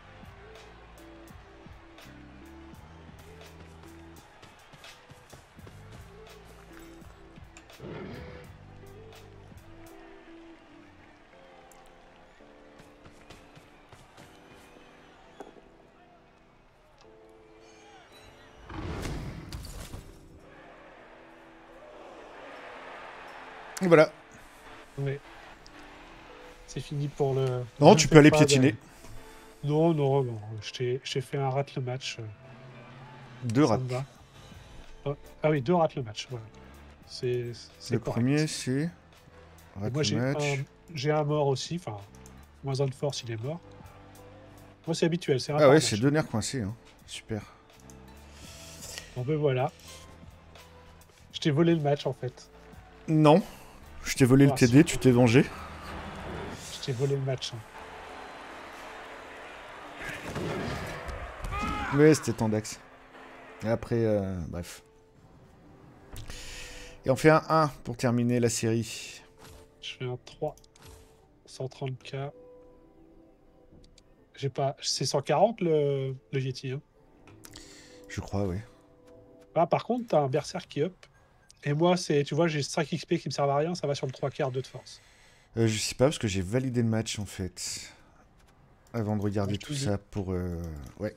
Et voilà. Ouais. C'est fini pour le... Non, Je tu ne peux fais aller pas piétiner. de- Non, non, non. Je t'ai je t'ai fait un rate le match. euh, Deux ça rats. me va. Oh, ah oui, deux rate le match. Voilà. C'est c'est Le correct. premier, c'est... Rate Moi, le j'ai match. un, j'ai un mort aussi. Enfin, moins un de force, il est mort. Moi, c'est habituel. C'est un Ah par ouais, match. c'est deux nerfs coincés. Hein. Super. Bon, ben voilà. Je t'ai volé le match, en fait. Non. Je t'ai volé Ah, le T D, tu t'es vengé. Je t'ai volé le match. hein. Ouais, c'était Tandax. Et après, euh, bref. Et on fait un un pour terminer la série. Je fais un trois. cent trente K. J'ai pas... C'est cent quarante, le, le Yeti. Hein. Je crois, ouais. Ah, par contre, t'as un berserk qui up. Et moi, c'est, tu vois, j'ai cinq X P qui me servent à rien, ça va sur le trois quarts de force. Euh, je sais pas, parce que j'ai validé le match, en fait. Avant de regarder Ah, je te tout le dis. ça pour... euh, Ouais.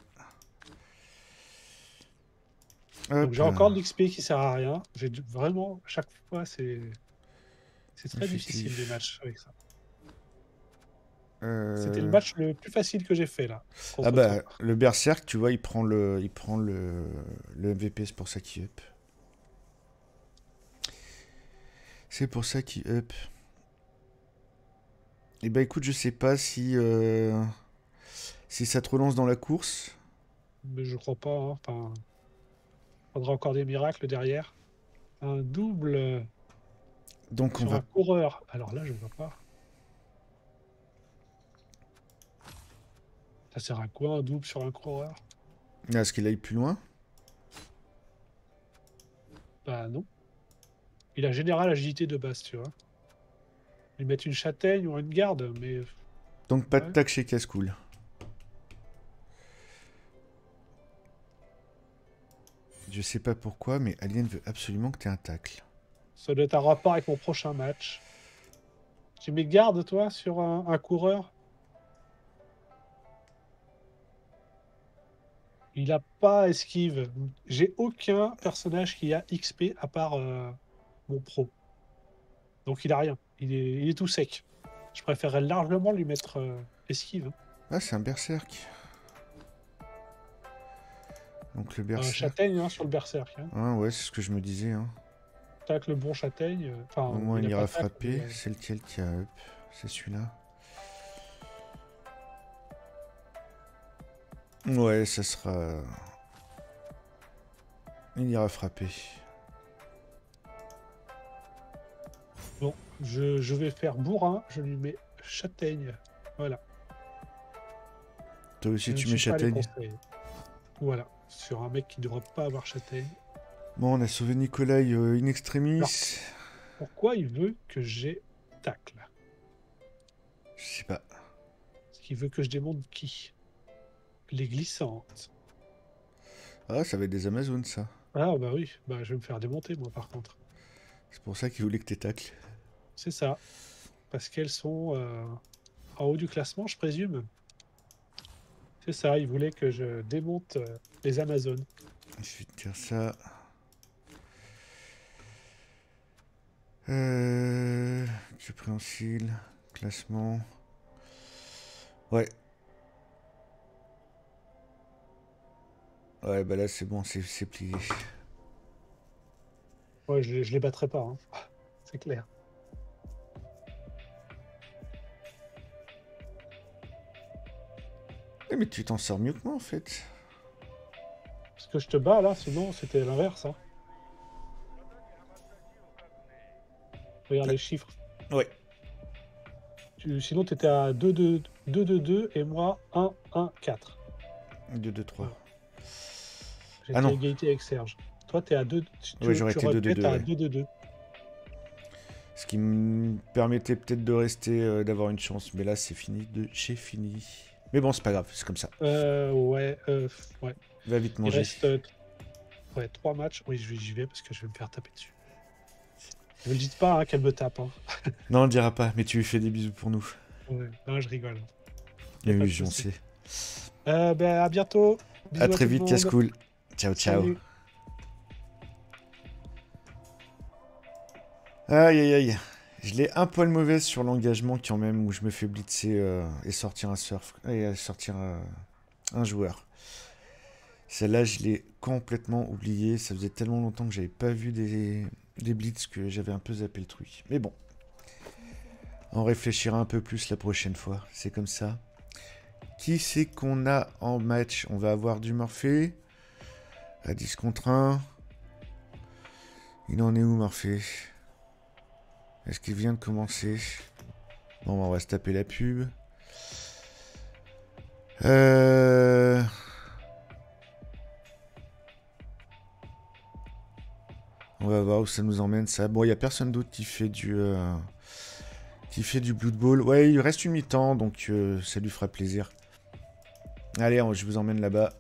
Donc Hop j'ai là. encore de l'X P qui sert à rien. J'ai dû- vraiment, chaque fois, c'est... C'est très Effectif. difficile les matchs avec ça. Euh, C'était le match le plus facile que j'ai fait, là. contre Ah bah, toi. le Berserk, tu vois, il prend le, il prend le, le M V P, c'est pour ça qu'il up. C'est pour ça qu'il up. Et bah écoute, je sais pas si, euh, si ça te relance dans la course. Mais je crois pas, hein. Enfin... Faudra encore des miracles derrière. Un double euh, Donc on sur va... un coureur. Alors là, je vois pas. Ça sert à quoi, un double sur un coureur? Ah, est-ce qu'il aille plus loin? Bah non. Il a général agilité de base, tu vois. Ils mettent une châtaigne ou une garde, mais... Donc pas de Ouais. tac chez Cascool. Je sais pas pourquoi, mais Alien veut absolument que tu aies un tacle. Ça doit être un rapport avec mon prochain match. Tu mets garde, toi, sur un, un coureur? Il a pas esquive. J'ai aucun personnage qui a X P à part euh, mon pro. Donc il a rien. Il est, il est tout sec. Je préférerais largement lui mettre euh, esquive. hein. Ah, c'est un Berserk. Donc le Un Berserk... châtaigne hein, sur le berserk. Hein. Ah ouais, c'est ce que je me disais. Hein. Tac le bon châtaigne. euh, Enfin, Au moins, il il a ira pas tac, frapper. mais, euh, C'est lequel qui a up? C'est celui-là. Ouais, ça sera... Il ira frapper. Bon, je, je vais faire bourrin. Je lui mets châtaigne. Voilà. Toi aussi, Je tu ne mets suis pas les châtaigne. conseils. Voilà, sur un mec qui ne devrait pas avoir châtaigne. Bon, on a sauvé Nikolai euh, in extremis. Alors. Pourquoi il veut que j'ai tacle? Je sais pas. Parce qu'il veut que je démonte qui? Les glissantes. Ah, ça va être des Amazones, ça. Ah bah oui, bah je vais me faire démonter moi par contre. C'est pour ça qu'il voulait que tu tacles. C'est ça. Parce qu'elles sont euh, en haut du classement, je présume. C'est ça, il voulait que je démonte euh, les Amazones. Je vais te dire ça. Euh... Compréhensible. Classement. Ouais. Ouais, bah là, c'est bon, c'est c'est plié. Ouais, je, je les battrai pas, hein. C'est clair. Eh, mais tu t'en sors mieux que moi, en fait. Parce que je te bats là, sinon c'était l'inverse. Hein. Regarde Ouais. les chiffres. Ouais. Tu, sinon tu étais à deux deux deux et moi un un quatre. deux, deux, trois. Ouais. J'étais Ah non. à égalité avec Serge. Toi, tu es à deux. Tu, Ouais, j'aurais tu été aurais deux, pu deux, être deux, à ouais. deux deux deux. Ce qui me permettait peut-être de rester, euh, d'avoir une chance. Mais là, c'est fini de chez fini. Mais bon, c'est pas grave, c'est comme ça. Euh, ouais, euh, ouais. Va vite Il manger. reste euh, ouais, trois matchs. Oui, je vais- j'y vais parce que je vais me faire taper dessus. Ne me dites pas hein, qu'elle me tape. Hein. Non, on le dira pas, mais tu lui fais des bisous pour nous. Ouais, non, je rigole. Y a Oui, pas de oui, on souci. sait. Euh, ben, à bientôt. Bisous À à très tout le vite, monde. casse-cool. Ciao, ciao. Salut. Aïe, aïe, aïe. Je l'ai un poil mauvaise sur l'engagement quand même, où je me fais blitzer euh, et sortir un surf et euh, sortir euh, un joueur. Celle-là, je l'ai complètement oubliée. Ça faisait tellement longtemps que j'avais pas vu des, des blitz que j'avais un peu zappé le truc. Mais bon, on réfléchira un peu plus la prochaine fois. C'est comme ça. Qui c'est qu'on a en match? On va avoir du Morphée à dix contre un. Il en est où, Morphée? Est-ce qu'il vient de commencer? Bon, on va se taper la pub. Euh... On va voir où ça nous emmène, ça. Bon, il n'y a personne d'autre qui fait du... Euh... qui fait du Blood Bowl. Ouais, il reste une mi-temps, donc euh, ça lui fera plaisir. Allez, je vous emmène là-bas.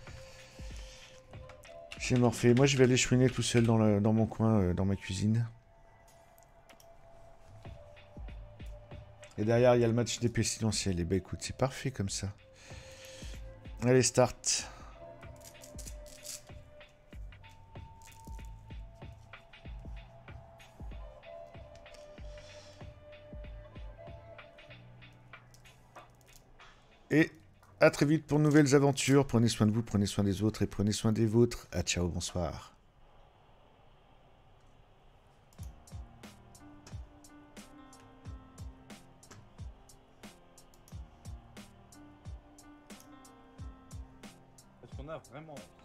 Chez Morphée. Moi, je vais aller chouiner tout seul dans, le... dans mon coin, euh, dans ma cuisine. Et derrière, il y a le match des pestilentiels. Et bah écoute, c'est parfait comme ça. Allez, start. Et à très vite pour de nouvelles aventures. Prenez soin de vous, prenez soin des autres et prenez soin des vôtres. À ciao, bonsoir. Parce qu'on a vraiment